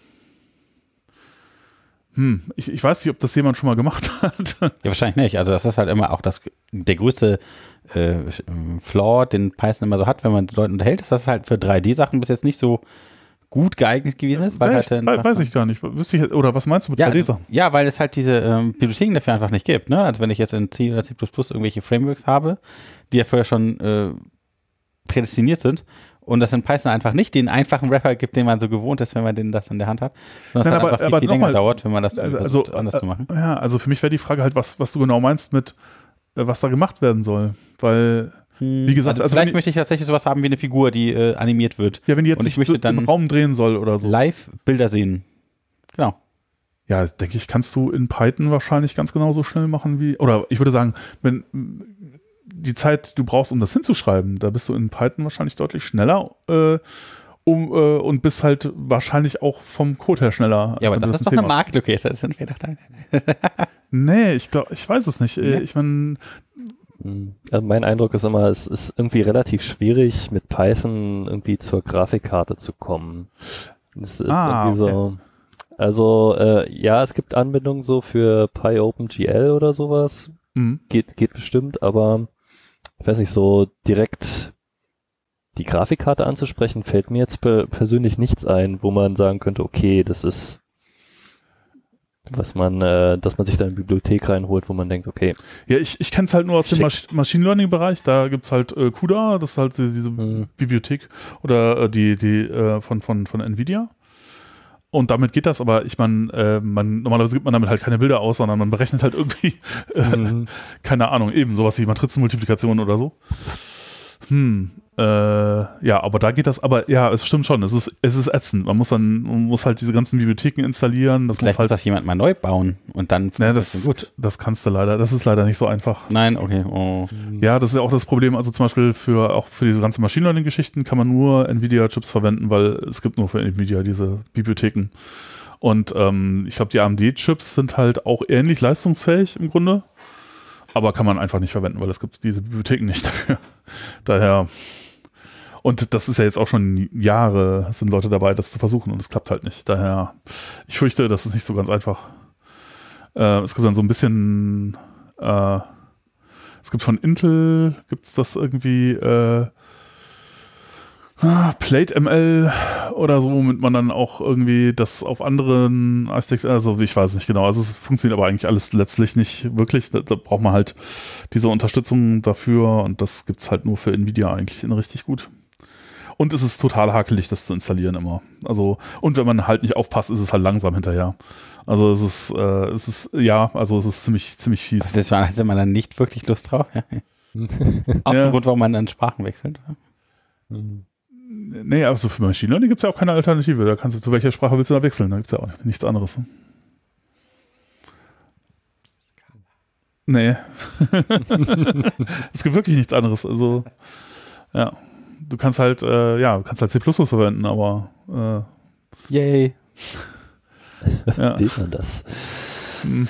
hm, ich, ich weiß nicht, ob das jemand schon mal gemacht hat. Ja, wahrscheinlich nicht. Also das ist halt immer auch das, der größte äh, Flaw, den Python immer so hat, wenn man mit Leuten unterhält, ist, dass das halt für drei D-Sachen bis jetzt nicht so gut geeignet gewesen ist. Weil Echt? halt, We weiß ich gar nicht. Wüsste ich, oder was meinst du mit ja, drei D-Sachen? Ja, weil es halt diese ähm, Bibliotheken dafür einfach nicht gibt. Ne? Also wenn ich jetzt in C oder C plus plus irgendwelche Frameworks habe, die ja vorher schon äh, prädestiniert sind, und das in Python einfach nicht den einfachen Wrapper gibt, den man so gewohnt ist, wenn man den das in der Hand hat, sondern es Nein, halt aber, einfach viel, aber viel länger mal, dauert, wenn man das also, versucht, anders äh, zu machen. Ja, also für mich wäre die Frage halt, was, was du genau meinst mit, äh, was da gemacht werden soll. Weil, wie gesagt, also, also vielleicht wenn, möchte ich tatsächlich sowas haben wie eine Figur, die äh, animiert wird. ja, wenn die jetzt und ich sich möchte so dann im Raum drehen soll oder so. live Bilder sehen. Genau. Ja, denke ich, kannst du in Python wahrscheinlich ganz genauso schnell machen wie, oder ich würde sagen, wenn die Zeit, die du brauchst, um das hinzuschreiben, da bist du in Python wahrscheinlich deutlich schneller äh, um, äh, und bist halt wahrscheinlich auch vom Code her schneller. Ja, aber das, das ist doch eine Marktlücke. Das sind wir doch da. Nee, ich glaube, ich weiß es nicht. Ja. Ich meine, also mein Eindruck ist immer, es ist irgendwie relativ schwierig, mit Python irgendwie zur Grafikkarte zu kommen. Das ist ah, irgendwie okay. so. Also, äh, ja, es gibt Anbindungen so für PyOpenGL oder sowas. Mhm. Geht, geht bestimmt, aber ich weiß nicht, so direkt die Grafikkarte anzusprechen, fällt mir jetzt per persönlich nichts ein, wo man sagen könnte, okay, das ist was man, äh, dass man sich da in die Bibliothek reinholt, wo man denkt, okay. Ja, ich, ich kenne es halt nur aus dem Masch Machine Learning Bereich, da gibt es halt äh, CUDA, das ist halt diese hm. Bibliothek oder äh, die, die äh, von, von, von Nvidia. Und damit geht das, aber ich meine, äh, man, normalerweise gibt man damit halt keine Bilder aus, sondern man berechnet halt irgendwie, äh, mhm. keine Ahnung, eben sowas wie Matrizenmultiplikation oder so. Hm, äh, ja, aber da geht das, aber ja, es stimmt schon, es ist, es ist ätzend. Man muss dann, man muss halt diese ganzen Bibliotheken installieren. Das Vielleicht muss halt muss das jemand mal neu bauen und dann ja, das, gut. Das kannst du leider, das ist leider nicht so einfach. Nein, okay. Oh. Ja, das ist ja auch das Problem, also zum Beispiel für auch für diese ganzen Machine Learning Geschichten kann man nur Nvidia-Chips verwenden, weil es gibt nur für Nvidia diese Bibliotheken. Und ähm, ich glaube, die A M D-Chips sind halt auch ähnlich leistungsfähig im Grunde, aber kann man einfach nicht verwenden, weil es gibt diese Bibliotheken nicht dafür. Daher, und das ist ja jetzt auch schon Jahre, sind Leute dabei, das zu versuchen und es klappt halt nicht. Daher, ich fürchte, das ist nicht so ganz einfach. Äh, es gibt dann so ein bisschen, äh, es gibt von Intel, gibt es das irgendwie, äh, PlateML oder so, womit man dann auch irgendwie das auf anderen Architekturen, also ich weiß es nicht genau, also es funktioniert aber eigentlich alles letztlich nicht wirklich, da, da braucht man halt diese Unterstützung dafür und das gibt es halt nur für Nvidia eigentlich in richtig gut. Und es ist total hakelig, das zu installieren immer. Also, und wenn man halt nicht aufpasst, ist es halt langsam hinterher. Also es ist, äh, es ist, ja, also es ist ziemlich, ziemlich fies. Also das hatte man dann nicht wirklich Lust drauf. Ja. Aus ja. dem Grund, warum man dann Sprachen wechselt. Mhm. Nee, also für Machine Learning gibt es ja auch keine Alternative. Da kannst du, zu welcher Sprache willst du da wechseln? Da gibt es ja auch nichts anderes. Nee. Es gibt wirklich nichts anderes. Also, ja. Du kannst halt, äh, ja, du kannst halt C plus plus verwenden, aber äh, Yay. Ja. Wie man das? Hm.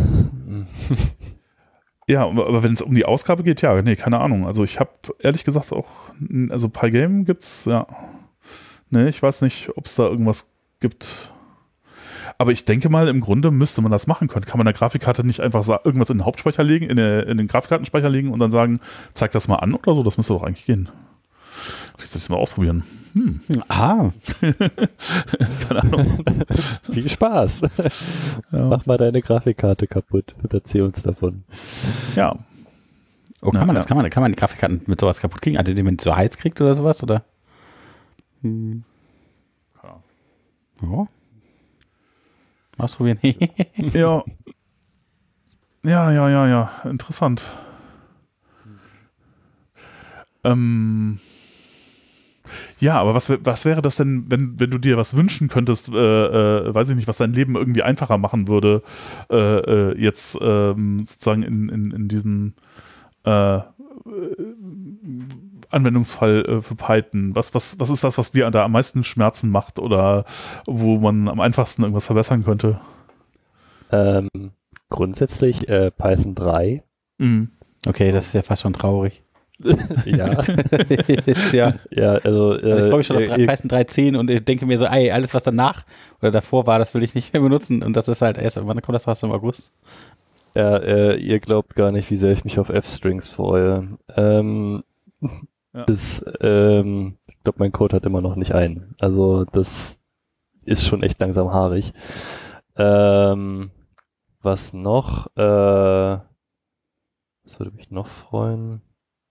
Ja, aber wenn es um die Ausgabe geht, ja, nee, keine Ahnung. Also ich habe ehrlich gesagt auch, also Pygame gibt's, ja. Nee, ich weiß nicht, ob es da irgendwas gibt. Aber ich denke mal, im Grunde müsste man das machen können. Kann man der Grafikkarte nicht einfach irgendwas in den Hauptspeicher legen, in, der, in den Grafikkartenspeicher legen und dann sagen, zeig das mal an oder so? Das müsste doch eigentlich gehen. Ich soll das mal ausprobieren. Hm. Ah. Keine Ahnung. Viel Spaß. Ja. Mach mal deine Grafikkarte kaputt und erzähl uns davon. Ja. Oh, kann, ja, man das, ja. kann, man, kann man die Grafikkarten mit sowas kaputt kriegen? Also, indem man so heiß kriegt oder sowas? Oder? Hm. Ja. Oh. Ausprobieren. Ja. Ja, ja, ja, ja. Interessant. Ähm. Ja, aber was, was wäre das denn, wenn, wenn du dir was wünschen könntest, äh, äh, weiß ich nicht, was dein Leben irgendwie einfacher machen würde, äh, äh, jetzt ähm, sozusagen in, in, in diesem äh, Anwendungsfall äh, für Python? Was, was, was ist das, was dir da am meisten Schmerzen macht oder wo man am einfachsten irgendwas verbessern könnte? Ähm, grundsätzlich äh, Python drei. Mhm. Okay, das ist ja fast schon traurig. Ja. ja. Ja, also, äh, also ich freue mich schon auf äh, Python drei Punkt zehn und ich denke mir so, ey, alles was danach oder davor war, das will ich nicht mehr benutzen und das ist halt erst, wann kommt das raus? Im August? Ja, äh, ihr glaubt gar nicht, wie sehr ich mich auf F-Strings freue. Ähm, Ja. das, ähm, ich glaube, mein Code hat immer noch nicht einen. Also das ist schon echt langsam haarig. Ähm, was noch? Äh, was würde mich noch freuen?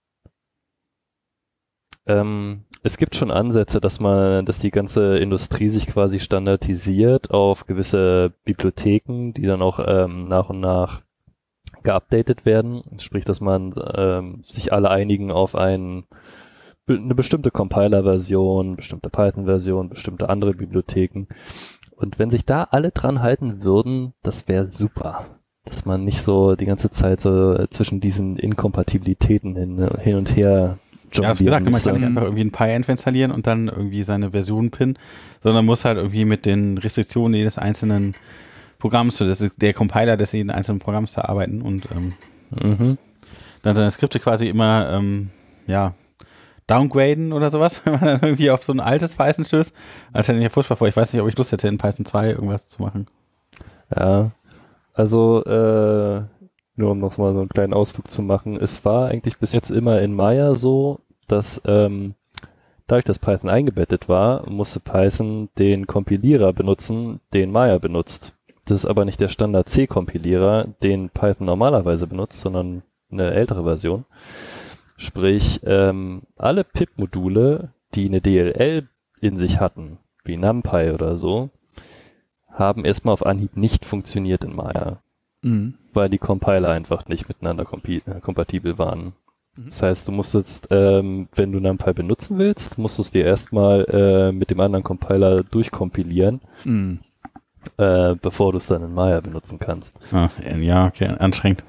Ähm, es gibt schon Ansätze, dass man, dass die ganze Industrie sich quasi standardisiert auf gewisse Bibliotheken, die dann auch ähm, nach und nach geupdatet werden. Sprich, dass man ähm, sich alle einigen auf ein, eine bestimmte Compiler-Version, bestimmte Python-Version, bestimmte andere Bibliotheken. Und wenn sich da alle dran halten würden, das wäre super. Dass man nicht so die ganze Zeit so zwischen diesen Inkompatibilitäten hin, hin und her Ja, hast gesagt, man müsste. kann nicht einfach irgendwie ein PyEnv installieren und dann irgendwie seine Version pinnen, sondern muss halt irgendwie mit den Restriktionen jedes einzelnen Programms, das ist der Compiler des jeden einzelnen Programms da arbeiten und ähm, Mhm. dann seine Skripte quasi immer ähm, ja, downgraden oder sowas, wenn man dann irgendwie auf so ein altes Python stößt. Also hätte ich ja furchtbar vor. Ich weiß nicht, ob ich Lust hätte, in Python zwei irgendwas zu machen. Ja, also äh, nur um noch mal so einen kleinen Ausflug zu machen, es war eigentlich bis jetzt immer in Maya so, dass ähm, dadurch, dass Python eingebettet war, musste Python den Kompilierer benutzen, den Maya benutzt. Das ist aber nicht der Standard-C-Kompilierer, den Python normalerweise benutzt, sondern eine ältere Version. Sprich, ähm, alle Pip-Module, die eine D L L in sich hatten, wie NumPy oder so, haben erstmal auf Anhieb nicht funktioniert in Maya, Mhm. weil die Compiler einfach nicht miteinander kompi- äh, kompatibel waren. Mhm. Das heißt, du musstest, ähm, wenn du NumPy benutzen willst, musst du es dir erstmal äh, mit dem anderen Compiler durchkompilieren, Mhm. äh, bevor du es dann in Maya benutzen kannst. Ah, ja, okay, anstrengend.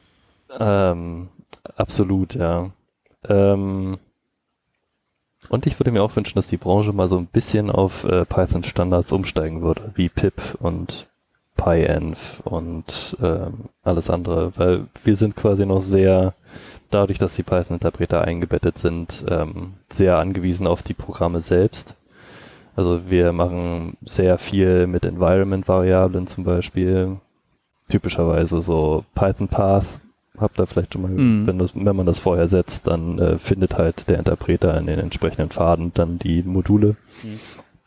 Ähm, absolut, ja. Ähm, und ich würde mir auch wünschen, dass die Branche mal so ein bisschen auf äh, Python-Standards umsteigen würde, wie Pip und PyEnv und ähm, alles andere, weil wir sind quasi noch sehr, dadurch, dass die Python-Interpreter eingebettet sind, ähm, sehr angewiesen auf die Programme selbst. Also wir machen sehr viel mit Environment-Variablen zum Beispiel, typischerweise so Python-Path, habt ihr vielleicht schon mal, Mhm. wenn, das, wenn man das vorher setzt, dann äh, findet halt der Interpreter in den entsprechenden Pfaden dann die Module. Mhm.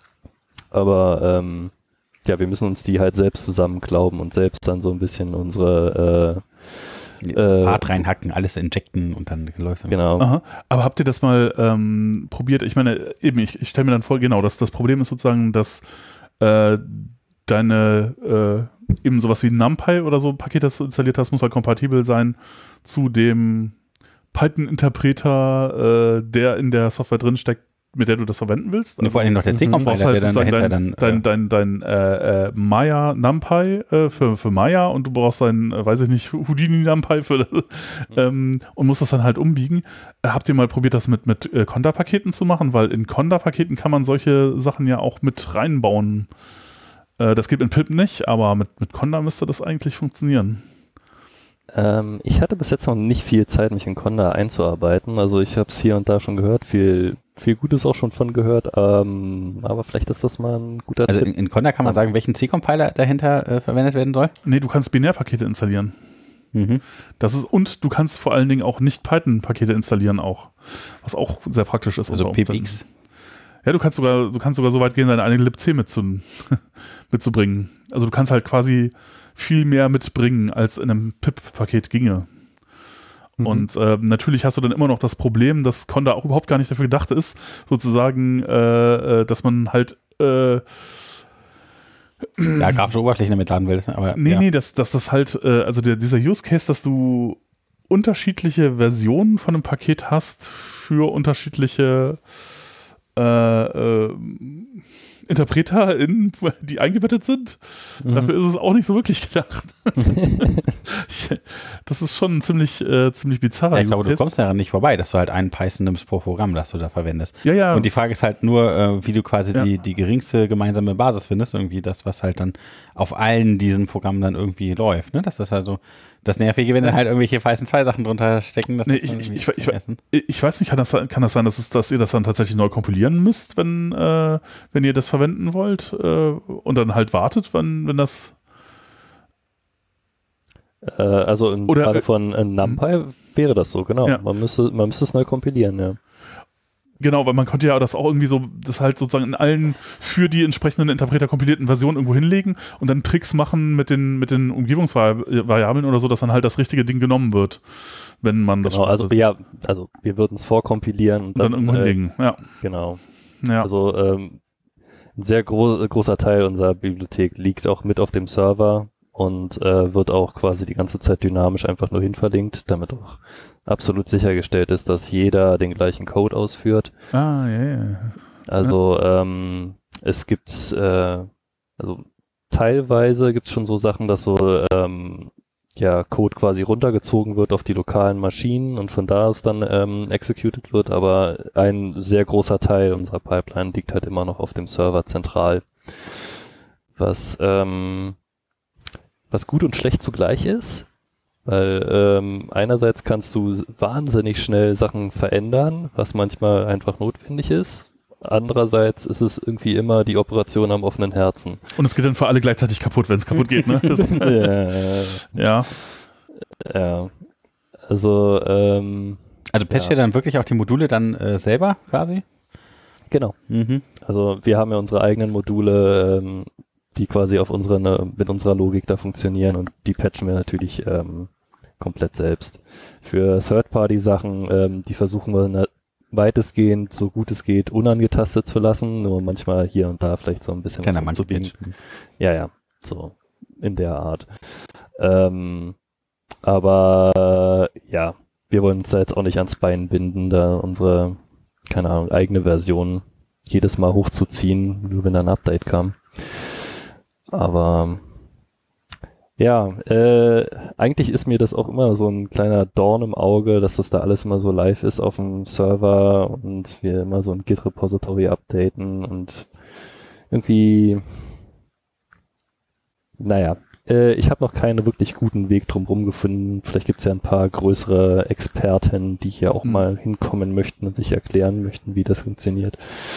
Aber ähm, ja, wir müssen uns die halt selbst zusammenklauben und selbst dann so ein bisschen unsere äh, äh, Part reinhacken, alles injecten und dann läuft es. genau. Aha. Aber habt ihr das mal ähm, probiert? Ich meine, eben, ich, ich stelle mir dann vor, genau, das, das Problem ist sozusagen, dass äh, deine äh, eben sowas wie NumPy oder so Paket, das du installiert hast, muss halt kompatibel sein zu dem Python-Interpreter, äh, der in der Software drinsteckt, mit der du das verwenden willst. Und vor allem noch der Mhm. Du C-Compiler, brauchst halt der dann sozusagen dahinter dein, dann dein, äh, dein, dein, äh, äh, Maya NumPy äh, für, für Maya und du brauchst dein, äh, weiß ich nicht, Houdini NumPy für ähm, und musst das dann halt umbiegen. Äh, habt ihr mal probiert, das mit, mit äh, Conda-Paketen zu machen? Weil in Conda-Paketen kann man solche Sachen ja auch mit reinbauen. Äh, das geht in Pip nicht, aber mit, mit Conda müsste das eigentlich funktionieren. Ähm, ich hatte bis jetzt noch nicht viel Zeit, mich in Conda einzuarbeiten. Also ich habe es hier und da schon gehört, viel, viel Gutes auch schon von gehört. Ähm, aber vielleicht ist das mal ein guter also Tipp. in, in Conda kann man sagen, welchen C-Compiler dahinter äh, verwendet werden soll. Nee, du kannst Binärpakete installieren. Mhm. Das ist, und du kannst vor allen Dingen auch nicht Python-Pakete installieren auch. Was auch sehr praktisch ist. Also unter Umständen. pipx. Ja, du kannst sogar, du kannst sogar so weit gehen, deine eigene libc mitzu, mitzubringen. Also du kannst halt quasi viel mehr mitbringen, als in einem Pip-Paket ginge. Mhm. Und äh, natürlich hast du dann immer noch das Problem, dass Conda auch überhaupt gar nicht dafür gedacht ist, sozusagen, äh, äh, dass man halt äh, Ja, grafische Oberflächen damit laden will. Aber, Nee, ja. nee, dass, dass das halt, äh, also der, dieser Use Case, dass du unterschiedliche Versionen von einem Paket hast für unterschiedliche äh, äh, Interpreter, in, die eingebettet sind. Mhm. Dafür ist es auch nicht so wirklich gedacht. Das ist schon ziemlich, äh, ziemlich bizarr. Ja, ich glaube, du kommst daran nicht vorbei, dass du halt einen Python nimmst pro Programm, das du da verwendest. Ja, ja. Und die Frage ist halt nur, äh, wie du quasi ja. die, die geringste gemeinsame Basis findest, irgendwie das, was halt dann auf allen diesen Programmen dann irgendwie läuft. Ne? Das ist also das Nervige, wenn dann halt irgendwelche Python zwei Sachen drunter stecken. Das nee, ich, ich, ich, ich, ich weiß nicht, kann das, kann das sein, dass, es, dass ihr das dann tatsächlich neu kompilieren müsst, wenn, äh, wenn ihr das verwenden wollt äh, und dann halt wartet, wenn, wenn das äh, also im Oder, Falle von äh, NumPy wäre das so, genau. Ja. Man müsste, man müsste es neu kompilieren, ja. Genau, weil man konnte ja das auch irgendwie so, das halt sozusagen in allen für die entsprechenden Interpreter kompilierten Versionen irgendwo hinlegen und dann Tricks machen mit den, mit den Umgebungsvariablen oder so, dass dann halt das richtige Ding genommen wird, wenn man das genau, also ja, also wir würden es vorkompilieren und dann, dann, irgendwo äh, hinlegen, ja. Genau. Ja. Also ähm, ein sehr gro großer Teil unserer Bibliothek liegt auch mit auf dem Server und äh, wird auch quasi die ganze Zeit dynamisch einfach nur hinverlinkt, damit auch absolut sichergestellt ist, dass jeder den gleichen Code ausführt. Ah, ja, ja. Also ja. ähm, es gibt, äh, also teilweise gibt es schon so Sachen, dass so ähm, ja Code quasi runtergezogen wird auf die lokalen Maschinen und von da aus dann ähm, executed wird, aber ein sehr großer Teil unserer Pipeline liegt halt immer noch auf dem Server zentral, was ähm, was gut und schlecht zugleich ist. Weil ähm, einerseits kannst du wahnsinnig schnell Sachen verändern, was manchmal einfach notwendig ist. Andererseits ist es irgendwie immer die Operation am offenen Herzen. Und es geht dann für alle gleichzeitig kaputt, wenn es kaputt geht, ne? Das ist, ja. ja. Ja. Also, ähm, Also patcht ihr ja. dann wirklich auch die Module dann äh, selber quasi? Genau. Mhm. Also wir haben ja unsere eigenen Module, ähm, die quasi auf unsere, ne, mit unserer Logik da funktionieren und die patchen wir natürlich ähm, komplett selbst. Für Third-Party-Sachen, ähm, die versuchen wir ne, weitestgehend, so gut es geht, unangetastet zu lassen, nur manchmal hier und da vielleicht so ein bisschen Kleiner was umzubiegen. Monkey-Bitch. Ja, ja, so in der Art. Ähm, aber äh, ja, wir wollen uns da jetzt auch nicht ans Bein binden, da unsere, keine Ahnung, eigene Version jedes Mal hochzuziehen, nur wenn ein Update kam. Aber ja, äh, eigentlich ist mir das auch immer so ein kleiner Dorn im Auge, dass das da alles immer so live ist auf dem Server und wir immer so ein Git-Repository updaten und irgendwie, naja, äh, ich habe noch keinen wirklich guten Weg drumherum gefunden. Vielleicht gibt es ja ein paar größere Experten, die hier auch Mhm. mal hinkommen möchten und sich erklären möchten, wie das funktioniert.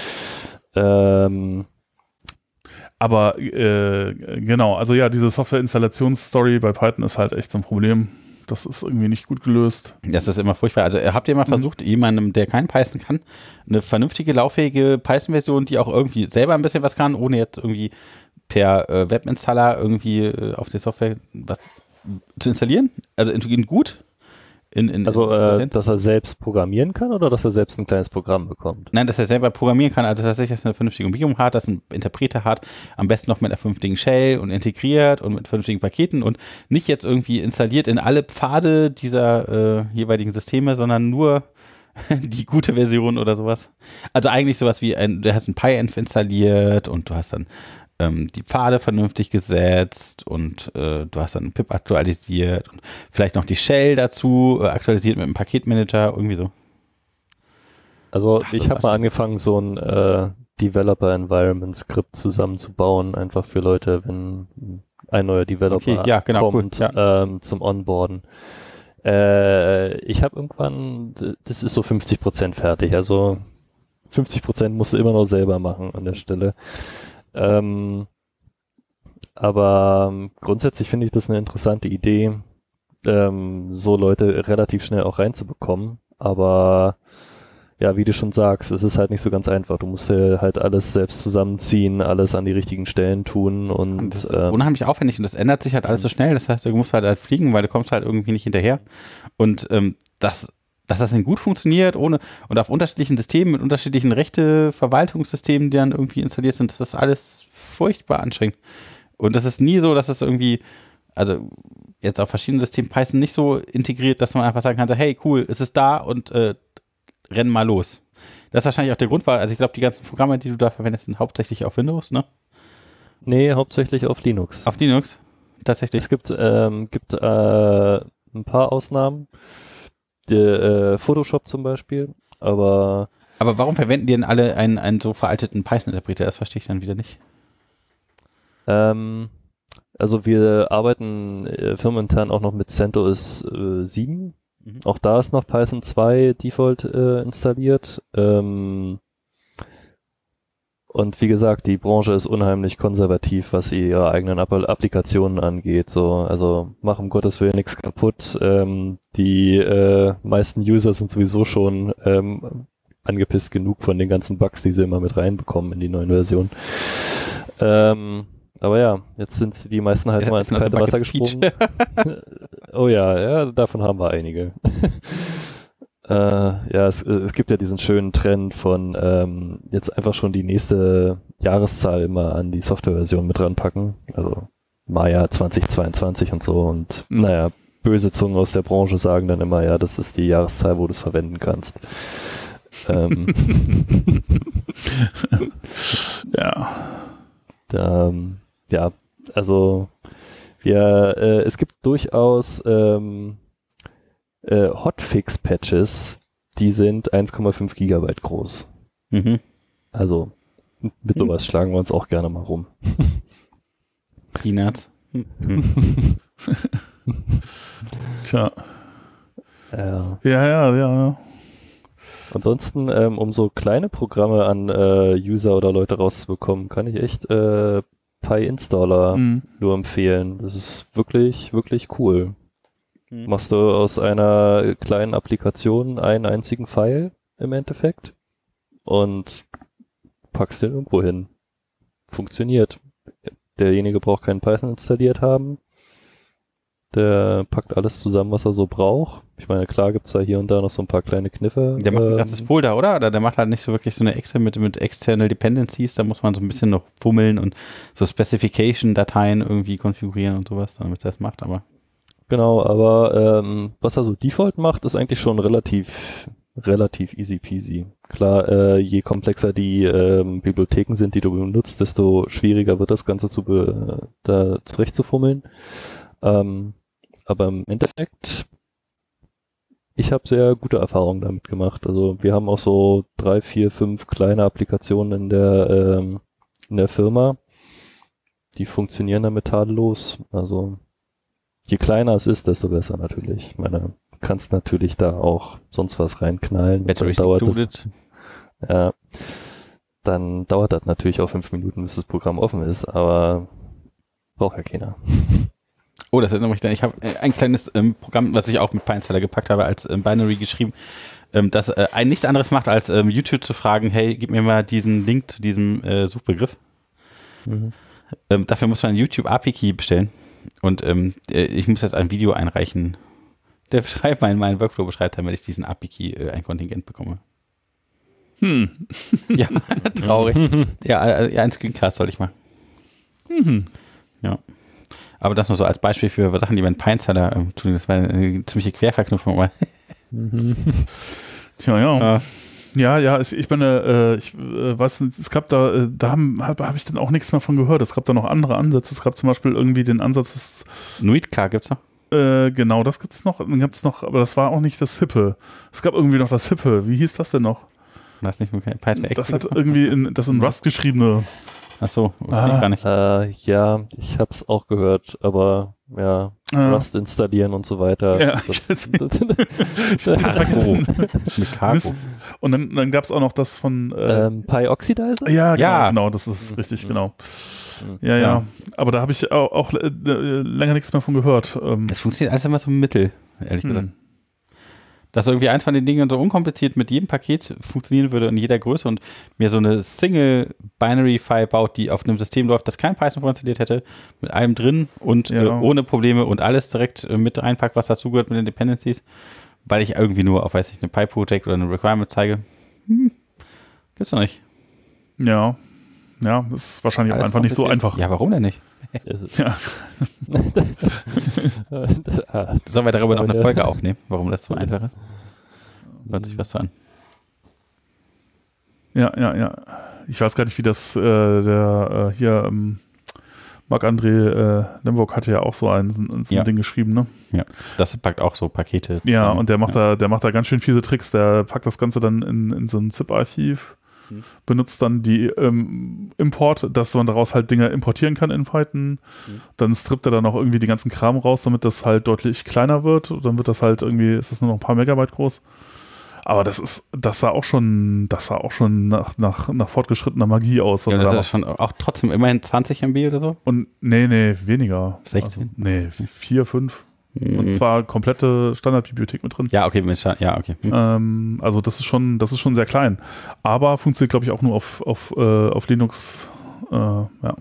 Ähm, Aber äh, genau, also ja, diese Software-Installationsstory bei Python ist halt echt so ein Problem. Das ist irgendwie nicht gut gelöst. Das ist immer furchtbar. Also habt ihr mal versucht, mhm. jemandem, der kein Python kann, eine vernünftige, lauffähige Python-Version, die auch irgendwie selber ein bisschen was kann, ohne jetzt irgendwie per äh, Webinstaller irgendwie äh, auf die Software was zu installieren? Also in gut? In, in, also, in, äh, dass er selbst programmieren kann oder dass er selbst ein kleines Programm bekommt? Nein, dass er selber programmieren kann, also dass er eine vernünftige Umgebung hat, dass er einen Interpreter hat, am besten noch mit einer vernünftigen Shell und integriert und mit vernünftigen Paketen und nicht jetzt irgendwie installiert in alle Pfade dieser äh, jeweiligen Systeme, sondern nur die gute Version oder sowas. Also eigentlich sowas wie, ein, du hast ein PyEnv installiert und du hast dann ähm, die Pfade vernünftig gesetzt und äh, du hast dann pip aktualisiert und vielleicht noch die Shell dazu äh, aktualisiert mit einem Paketmanager, irgendwie so. Also Ach, ich habe mal angefangen, so ein äh, Developer-Environment-Skript zusammenzubauen, einfach für Leute, wenn ein neuer Developer okay, ja, genau, kommt, cool, ja. ähm, zum Onboarden. Äh, ich habe irgendwann, das ist so fünfzig Prozent fertig, also fünfzig Prozent musst du immer noch selber machen an der Stelle. Ähm, aber ähm, grundsätzlich finde ich das eine interessante Idee, ähm, so Leute relativ schnell auch reinzubekommen, aber ja, wie du schon sagst, es ist halt nicht so ganz einfach. Du musst ja halt alles selbst zusammenziehen, alles an die richtigen Stellen tun und, und das ist ähm, unheimlich aufwendig und das ändert sich halt alles so schnell. Das heißt, du musst halt, halt fliegen, weil du kommst halt irgendwie nicht hinterher. Und ähm, das, dass das dann gut funktioniert, ohne und auf unterschiedlichen Systemen mit unterschiedlichen Rechte-Verwaltungssystemen, die dann irgendwie installiert sind, das ist alles furchtbar anstrengend. Und das ist nie so, dass es irgendwie, also jetzt auf verschiedenen Systemen Python nicht so integriert, dass man einfach sagen kann, so, hey, cool, es ist da und äh, renn mal los. Das ist wahrscheinlich auch der Grund, weil, also ich glaube, die ganzen Programme, die du da verwendest, sind hauptsächlich auf Windows, ne? Nee, hauptsächlich auf Linux. Auf Linux? Tatsächlich. Es gibt, ähm, gibt äh, ein paar Ausnahmen. Der, äh, Photoshop zum Beispiel, aber Aber warum verwenden die denn alle einen, einen so veralteten Python-Interpreter? Das verstehe ich dann wieder nicht. ähm, also wir arbeiten äh, firmenintern auch noch mit CentOS äh, sieben. Mhm. Auch da ist noch Python zwei Default äh, installiert. Ähm, und wie gesagt, die Branche ist unheimlich konservativ, was ihre eigenen App Applikationen angeht. So, also mach um Gottes Willen nichts kaputt. Ähm, die äh, meisten User sind sowieso schon ähm, angepisst genug von den ganzen Bugs, die sie immer mit reinbekommen in die neuen Versionen. Ähm, aber ja, jetzt sind die meisten halt mal ins kalte Wasser gesprungen. Oh ja, ja, davon haben wir einige. äh, ja, es, es gibt ja diesen schönen Trend von ähm, jetzt einfach schon die nächste Jahreszahl immer an die Softwareversion mit ranpacken. Also Maya zweitausendzweiundzwanzig und so. Und Mhm. naja, böse Zungen aus der Branche sagen dann immer, ja, das ist die Jahreszahl, wo du es verwenden kannst. ähm, Ja. Ähm, ja, also wir, äh, es gibt durchaus ähm, äh, Hotfix-Patches, die sind eins Komma fünf Gigabyte groß. Mhm. Also mit sowas schlagen wir uns auch gerne mal rum. Peanuts. Mhm. Tja. Ja. Ja, ja, ja, ja. Ansonsten, ähm, um so kleine Programme an äh, User oder Leute rauszubekommen, kann ich echt äh, PyInstaller Mhm. nur empfehlen. Das ist wirklich, wirklich cool. Mhm. Machst du aus einer kleinen Applikation einen einzigen File im Endeffekt und packst den irgendwo hin. Funktioniert. Derjenige braucht keinen Python installiert haben. Der packt alles zusammen, was er so braucht. Ich meine, klar gibt's da hier und da noch so ein paar kleine Kniffe. Der macht ein ähm, ganzes Folder, oder? Oder der macht halt nicht so wirklich so eine Excel mit, mit External Dependencies. Da muss man so ein bisschen noch fummeln und so Specification-Dateien irgendwie konfigurieren und sowas, damit er das macht. Aber Genau, aber ähm, was er so Default macht, ist eigentlich schon relativ relativ easy peasy. Klar, äh, je komplexer die ähm, Bibliotheken sind, die du benutzt, desto schwieriger wird das Ganze zu be da zurechtzufummeln. Ähm, aber im Endeffekt, ich habe sehr gute Erfahrungen damit gemacht. Also wir haben auch so drei, vier, fünf kleine Applikationen in der ähm, in der Firma, die funktionieren damit tadellos. Also je kleiner es ist, desto besser natürlich. Ich meine, du kannst natürlich da auch sonst was reinknallen. Battery Dann dauert das, included. ja, dann dauert das natürlich auch fünf Minuten, bis das Programm offen ist, aber braucht ja keiner. Oh, das erinnert mich dann. Ich habe äh, ein kleines ähm, Programm, was ich auch mit PyInstaller gepackt habe, als ähm, Binary geschrieben, ähm, das äh, ein nichts anderes macht, als ähm, YouTube zu fragen, hey, gib mir mal diesen Link zu diesem äh, Suchbegriff. Mhm. Ähm, dafür muss man einen YouTube-A P I-Key bestellen. Und ähm, äh, ich muss jetzt ein Video einreichen, der beschreibt, mein, mein Workflow beschreibt, damit ich diesen A P I-Key äh, ein Kontingent bekomme. Hm. Ja, traurig. Ja, äh, ja, ein Screencast sollte ich machen. Mhm. Ja. Aber das nur so als Beispiel für Sachen, die man in PyInstaller ähm, tun. Das war eine ziemliche Querverknüpfung. Aber Mhm. Tja, ja. äh, Ja, ja, ich, ich bin, äh, ich äh, weiß nicht, es gab da, äh, da habe hab, hab ich dann auch nichts mehr von gehört. Es gab da noch andere Ansätze. Es gab zum Beispiel irgendwie den Ansatz, des, Nuitk gibt's noch? äh, genau, das gibt's noch, dann gab's noch, aber das war auch nicht das Hippe. Es gab irgendwie noch das Hippe. Wie hieß das denn noch? Das nicht okay. Python X. Das hat irgendwie in, das in Rust geschriebene. Ach so, Ah. gar nicht. Äh, ja, ich hab's auch gehört, aber ja, Ah. Rust installieren und so weiter. Ja, das, ich hab vergessen. Mit Cargo. Mist. Und dann, dann gab's auch noch das von äh, ähm, PyOxidizer? ja, genau, Ja. genau, das ist Mhm. richtig, Mhm. genau. Mhm. Ja, ja, Ja. aber da habe ich auch, auch äh, länger nichts mehr von gehört. Ähm, Das funktioniert alles immer so mittel, ehrlich hm. gesagt. Dass irgendwie eins von den Dingen so unkompliziert mit jedem Paket funktionieren würde in jeder Größe und mir so eine Single-Binary-File baut, die auf einem System läuft, das kein Python vorinstalliert hätte, mit allem drin und Ja. äh, ohne Probleme und alles direkt äh, mit reinpackt, was dazugehört mit den Dependencies, weil ich irgendwie nur auf, weiß ich, eine Py-Project oder eine Requirement zeige. Hm, gibt's noch nicht. Ja, ja, das ist wahrscheinlich auch Alles einfach nicht so kompliziert. einfach. Ja, warum denn nicht? Ist es. Ja. Ah, Sollen wir darüber noch eine Aber- Folge aufnehmen, warum das so einfach ist? Hört sich was so an. Ja, ja, ja. Ich weiß gar nicht, wie das äh, der äh, hier ähm, Marc-André äh, Lemvock hatte ja auch so ein, so ein ja. Ding geschrieben, ne? Ja, das packt auch so Pakete. Ja, um, und der macht ja. da, der macht da ganz schön viele Tricks. Der packt das Ganze dann in, in so ein ZIP-Archiv, hm. benutzt dann die ähm, Import, dass man daraus halt Dinge importieren kann in Python. Hm. Dann strippt er dann auch irgendwie die ganzen Kram raus, damit das halt deutlich kleiner wird. Dann wird das halt irgendwie, ist das nur noch ein paar Megabyte groß. Aber das ist, das sah auch schon, das sah auch schon nach, nach, nach fortgeschrittener Magie aus. Was ja, er das da ist schon auch trotzdem immerhin zwanzig Megabyte oder so? Und nee, nee, weniger. sechzehn? Also, nee, vier, fünf. Mhm. Und zwar komplette Standardbibliothek mit drin. Ja, okay, mit Sta- ja, okay. Mhm. Ähm, also das ist schon, das ist schon sehr klein. Aber funktioniert, glaube ich, auch nur auf, auf, äh, auf Linux. Äh, ja.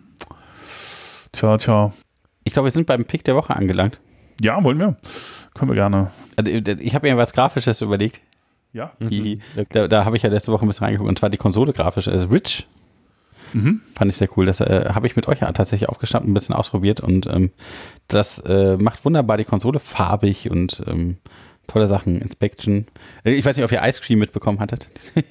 Tja, tja. Ich glaube, wir sind beim Pick der Woche angelangt. Ja, wollen wir. Können wir gerne. Also, ich habe mir was Grafisches überlegt. Ja. Die, Mhm, okay. Da, da habe ich ja letzte Woche ein bisschen reingeguckt, und zwar die Konsole grafisch. Also Rich Mhm. fand ich sehr cool. Das äh, habe ich mit euch ja tatsächlich aufgeschnappt, ein bisschen ausprobiert, und ähm, das äh, macht wunderbar die Konsole farbig und ähm, tolle Sachen. Inspection. Ich weiß nicht, ob ihr Ice Cream mitbekommen hattet.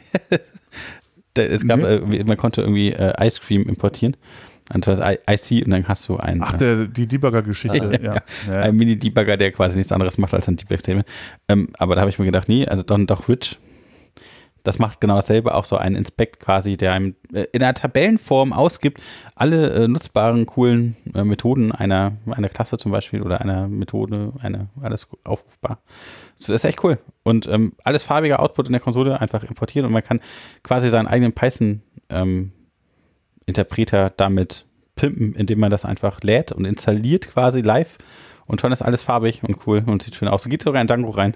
Da, es gab, Nee. äh, man konnte irgendwie äh, Ice Cream importieren. Und das I- IC, und dann hast du einen, Ach, äh, der, die Debugger-Geschichte. Ja, ja. Ja. Ja. einen Mini-Debugger, der quasi nichts anderes macht als ein Debug-Statement. Ähm, aber da habe ich mir gedacht, nee, also doch, doch Rich, das macht genau dasselbe, auch so ein Inspect quasi, der einem äh, in einer Tabellenform ausgibt, alle äh, nutzbaren, coolen äh, Methoden einer, einer Klasse zum Beispiel oder einer Methode, eine, alles aufrufbar. Das ist echt cool. Und ähm, alles farbiger Output in der Konsole einfach importieren, und man kann quasi seinen eigenen Python ähm, Interpreter damit pimpen, indem man das einfach lädt und installiert quasi live, und schon ist alles farbig und cool und sieht schön aus. Geht sogar in Django rein.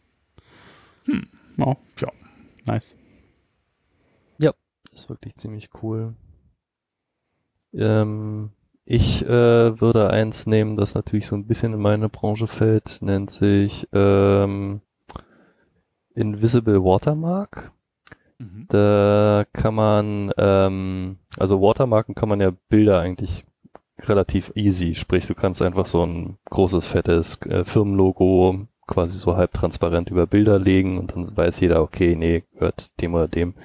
Hm. Oh, Tja. nice. Das ist wirklich ziemlich cool. Ähm, ich äh, würde eins nehmen, das natürlich so ein bisschen in meine Branche fällt, nennt sich ähm, Invisible Watermark. Mhm. Da kann man, ähm, also Watermarken kann man ja Bilder eigentlich relativ easy, sprich du kannst einfach so ein großes, fettes äh, Firmenlogo quasi so halbtransparent über Bilder legen, und dann weiß jeder, okay, nee, gehört dem oder dem.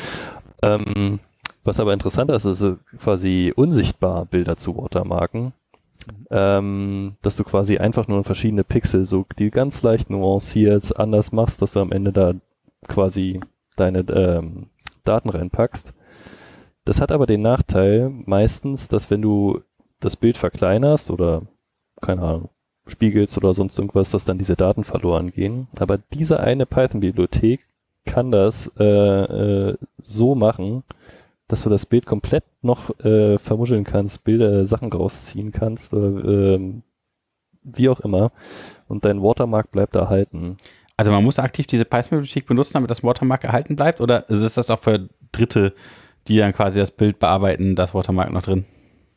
Ähm, was aber interessanter ist, ist quasi unsichtbar Bilder zu Watermarken, Mhm. ähm, dass du quasi einfach nur verschiedene Pixel so, die ganz leicht nuanciert anders machst, dass du am Ende da quasi deine ähm, Daten reinpackst. Das hat aber den Nachteil meistens, dass wenn du das Bild verkleinerst oder, keine Ahnung, spiegelst oder sonst irgendwas, dass dann diese Daten verloren gehen. Aber diese eine Python-Bibliothek kann das äh, äh, so machen, dass du das Bild komplett noch äh, vermuscheln kannst, Bilder, Sachen rausziehen kannst oder ähm, wie auch immer, und dein Watermark bleibt erhalten. Also man muss aktiv diese Python-Bibliothek benutzen, damit das Watermark erhalten bleibt, oder ist das auch für Dritte, die dann quasi das Bild bearbeiten, das Watermark noch drin?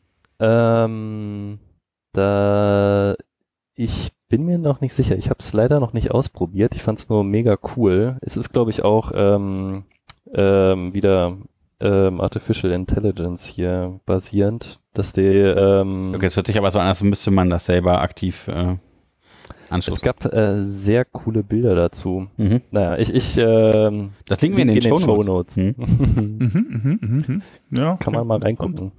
Ähm, da ich bin mir noch nicht sicher. Ich habe es leider noch nicht ausprobiert. Ich fand es nur mega cool. Es ist, glaube ich, auch ähm, ähm, wieder ähm, Artificial Intelligence hier basierend, dass die ähm, Okay, das hört sich aber so an, als müsste man das selber aktiv äh, anstoßen. es gab äh, sehr coole Bilder dazu. Mhm. Naja, ich, ich ähm, Das linken wir in den Shownotes. Shownotes. Mhm. Mhm, mhm, mhm, mhm. Ja, Kann man mal reingucken.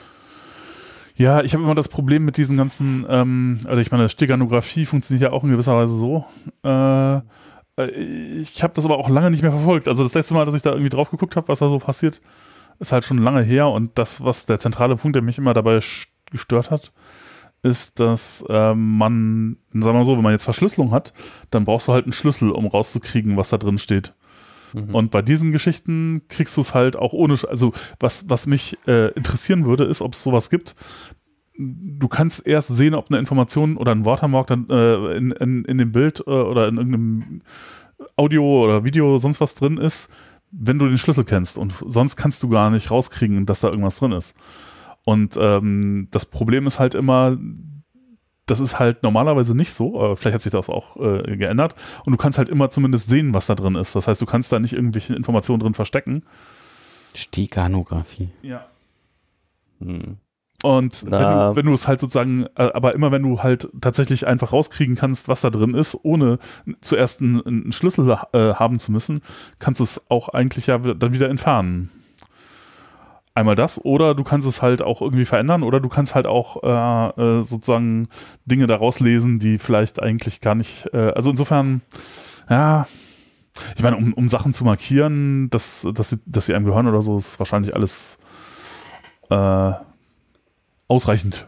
Ja, ich habe immer das Problem mit diesen ganzen, ähm, also ich meine, Steganographie funktioniert ja auch in gewisser Weise so. Äh, ich habe das aber auch lange nicht mehr verfolgt. Also das letzte Mal, dass ich da irgendwie drauf geguckt habe, was da so passiert, ist halt schon lange her. Und das, was der zentrale Punkt, der mich immer dabei gestört hat, ist, dass ähm, man, sagen wir mal so, wenn man jetzt Verschlüsselung hat, dann brauchst du halt einen Schlüssel, um rauszukriegen, was da drin steht. Mhm. Und bei diesen Geschichten kriegst du es halt auch ohne, also was, was mich äh, interessieren würde, ist, ob es sowas gibt. Du kannst erst sehen, ob eine Information oder ein Watermark dann äh, in, in, in dem Bild äh, oder in irgendeinem Audio oder Video sonst was drin ist, wenn du den Schlüssel kennst. Und sonst kannst du gar nicht rauskriegen, dass da irgendwas drin ist. Und ähm, das Problem ist halt immer, das ist halt normalerweise nicht so, äh, vielleicht hat sich das auch äh, geändert, und du kannst halt immer zumindest sehen, was da drin ist. Das heißt, du kannst da nicht irgendwelche Informationen drin verstecken. Steganographie. Ja. Hm. Und wenn Na. du, wenn du es halt sozusagen, äh, aber immer wenn du halt tatsächlich einfach rauskriegen kannst, was da drin ist, ohne zuerst einen, einen Schlüssel äh, haben zu müssen, kannst du es auch eigentlich ja dann wieder entfernen. Einmal das, oder du kannst es halt auch irgendwie verändern, oder du kannst halt auch äh, äh, sozusagen Dinge daraus lesen, die vielleicht eigentlich gar nicht, äh, also insofern, ja, ich meine, um, um Sachen zu markieren, dass, dass, sie, dass sie einem gehören oder so, ist wahrscheinlich alles äh, ausreichend.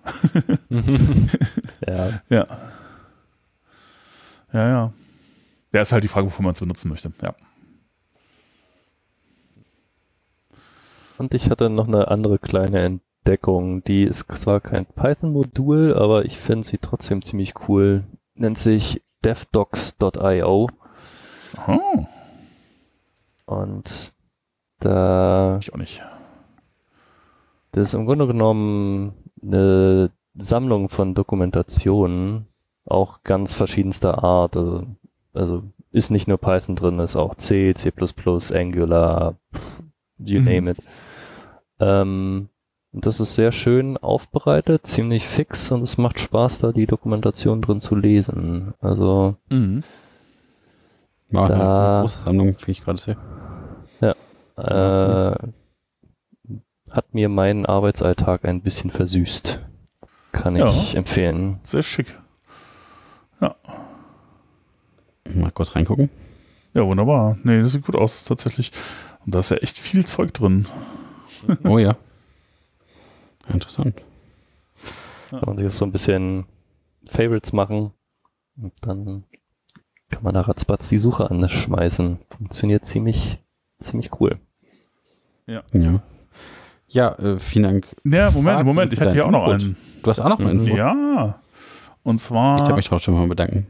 Ja. Ja. Ja, ja. Ja, ist halt die Frage, wofür man es benutzen möchte. Ja. Und ich hatte noch eine andere kleine Entdeckung. Die ist zwar kein Python-Modul, aber ich finde sie trotzdem ziemlich cool. Nennt sich devdocs Punkt io. Oh. Und da Ich auch nicht. das ist im Grunde genommen eine Sammlung von Dokumentationen, auch ganz verschiedenster Art. Also, also ist nicht nur Python drin, ist auch C, C plus plus, Angular, you Mhm. name it. Ähm, und das ist sehr schön aufbereitet, ziemlich fix, und es macht Spaß, da die Dokumentation drin zu lesen. Also Mhm. Ja, Da- eine große Sammlung, finde ich gerade sehr. äh, hat mir meinen Arbeitsalltag ein bisschen versüßt. Kann Ja. ich empfehlen. Sehr schick. Mal kurz reingucken. Ja, wunderbar. Nee, das sieht gut aus, tatsächlich. Und da ist ja echt viel Zeug drin. Oh ja. Interessant. Kann man sich so ein bisschen Favorites machen und dann kann man da ratzbatz die Suche anschmeißen. Funktioniert ziemlich, ziemlich cool. Ja. Ja, äh, vielen Dank. Ja, Moment, Fragen Moment, ich für hätte hier auch deinen noch Input. einen. Du hast auch noch einen. Mhm. Ja. Und zwar. Ich darf mich trotzdem mal bedanken.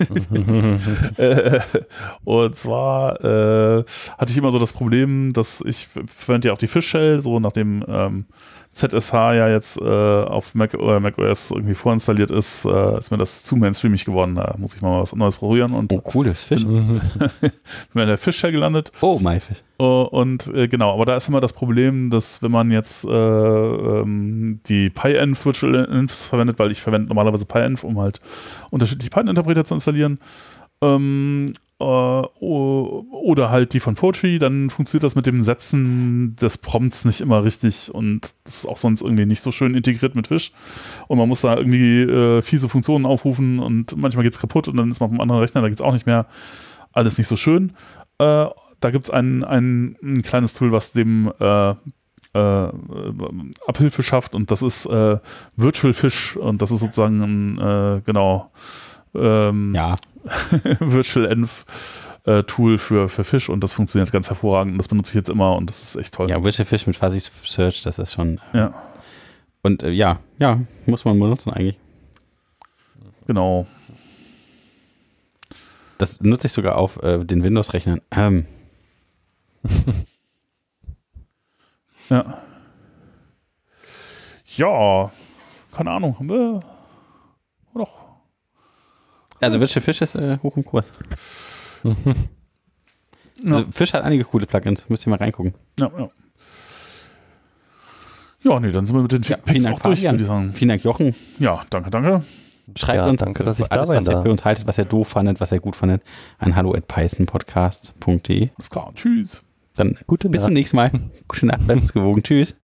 Äh, und zwar äh, hatte ich immer so das Problem, dass ich verwende ja auch die Fish-Shell, so nachdem ähm, Z S H ja jetzt äh, auf Mac oder macOS irgendwie vorinstalliert ist, äh, ist mir das zu mainstreamig geworden. Da muss ich mal was Neues probieren und Oh, cooles Fisch. bin in der Fish-Shell gelandet. Oh, mein Fisch. Uh, und äh, genau, aber da ist immer das Problem, dass wenn man jetzt äh, ähm, die PyEnv Virtual Infs verwendet, weil ich verwende normalerweise PyEnv, um halt unterschiedliche Python-Interpreter zu installieren, ähm, äh, oder halt die von Poetry, dann funktioniert das mit dem Setzen des Prompts nicht immer richtig, und das ist auch sonst irgendwie nicht so schön integriert mit Fish, und man muss da irgendwie äh, fiese Funktionen aufrufen, und manchmal geht es kaputt, und dann ist man auf einem anderen Rechner, da geht es auch nicht mehr. Alles nicht so schön. Äh, Da gibt es ein, ein, ein kleines Tool, was dem äh, äh, Abhilfe schafft, und das ist äh, Virtual Fish, und das ist sozusagen ein, äh, genau, ähm, Ja. Virtual Env äh, Tool für, für Fish, und das funktioniert ganz hervorragend, und das benutze ich jetzt immer, und das ist echt toll. Ja, Virtual Fish mit Fuzzy Search, das ist schon. Ja. Und äh, ja, ja, muss man benutzen eigentlich. Genau. Das nutze ich sogar auf äh, den Windows-Rechnern. Ähm, Ja. Ja, keine Ahnung. Haben wir doch. also Virtual Fish ist äh, hoch im Kurs. Ja. Also Fish hat einige coole Plugins, müsst ihr mal reingucken. Ja, ja. Ja, nee, dann sind wir mit den Ja, Picks vielen Dank, auch durch, Fabian. würde ich sagen. Vielen Dank, Jochen. Ja, danke, danke. Schreibt Ja, uns danke, dass ich da alles, sein was ihr darf. für uns haltet, was ihr doof fandet, was ihr gut fandet, an hallo at pythonpodcast punkt de. Alles klar, tschüss. Dann Gute bis Nacht. zum nächsten Mal. Gute Nacht, bleibt uns gewogen. Tschüss.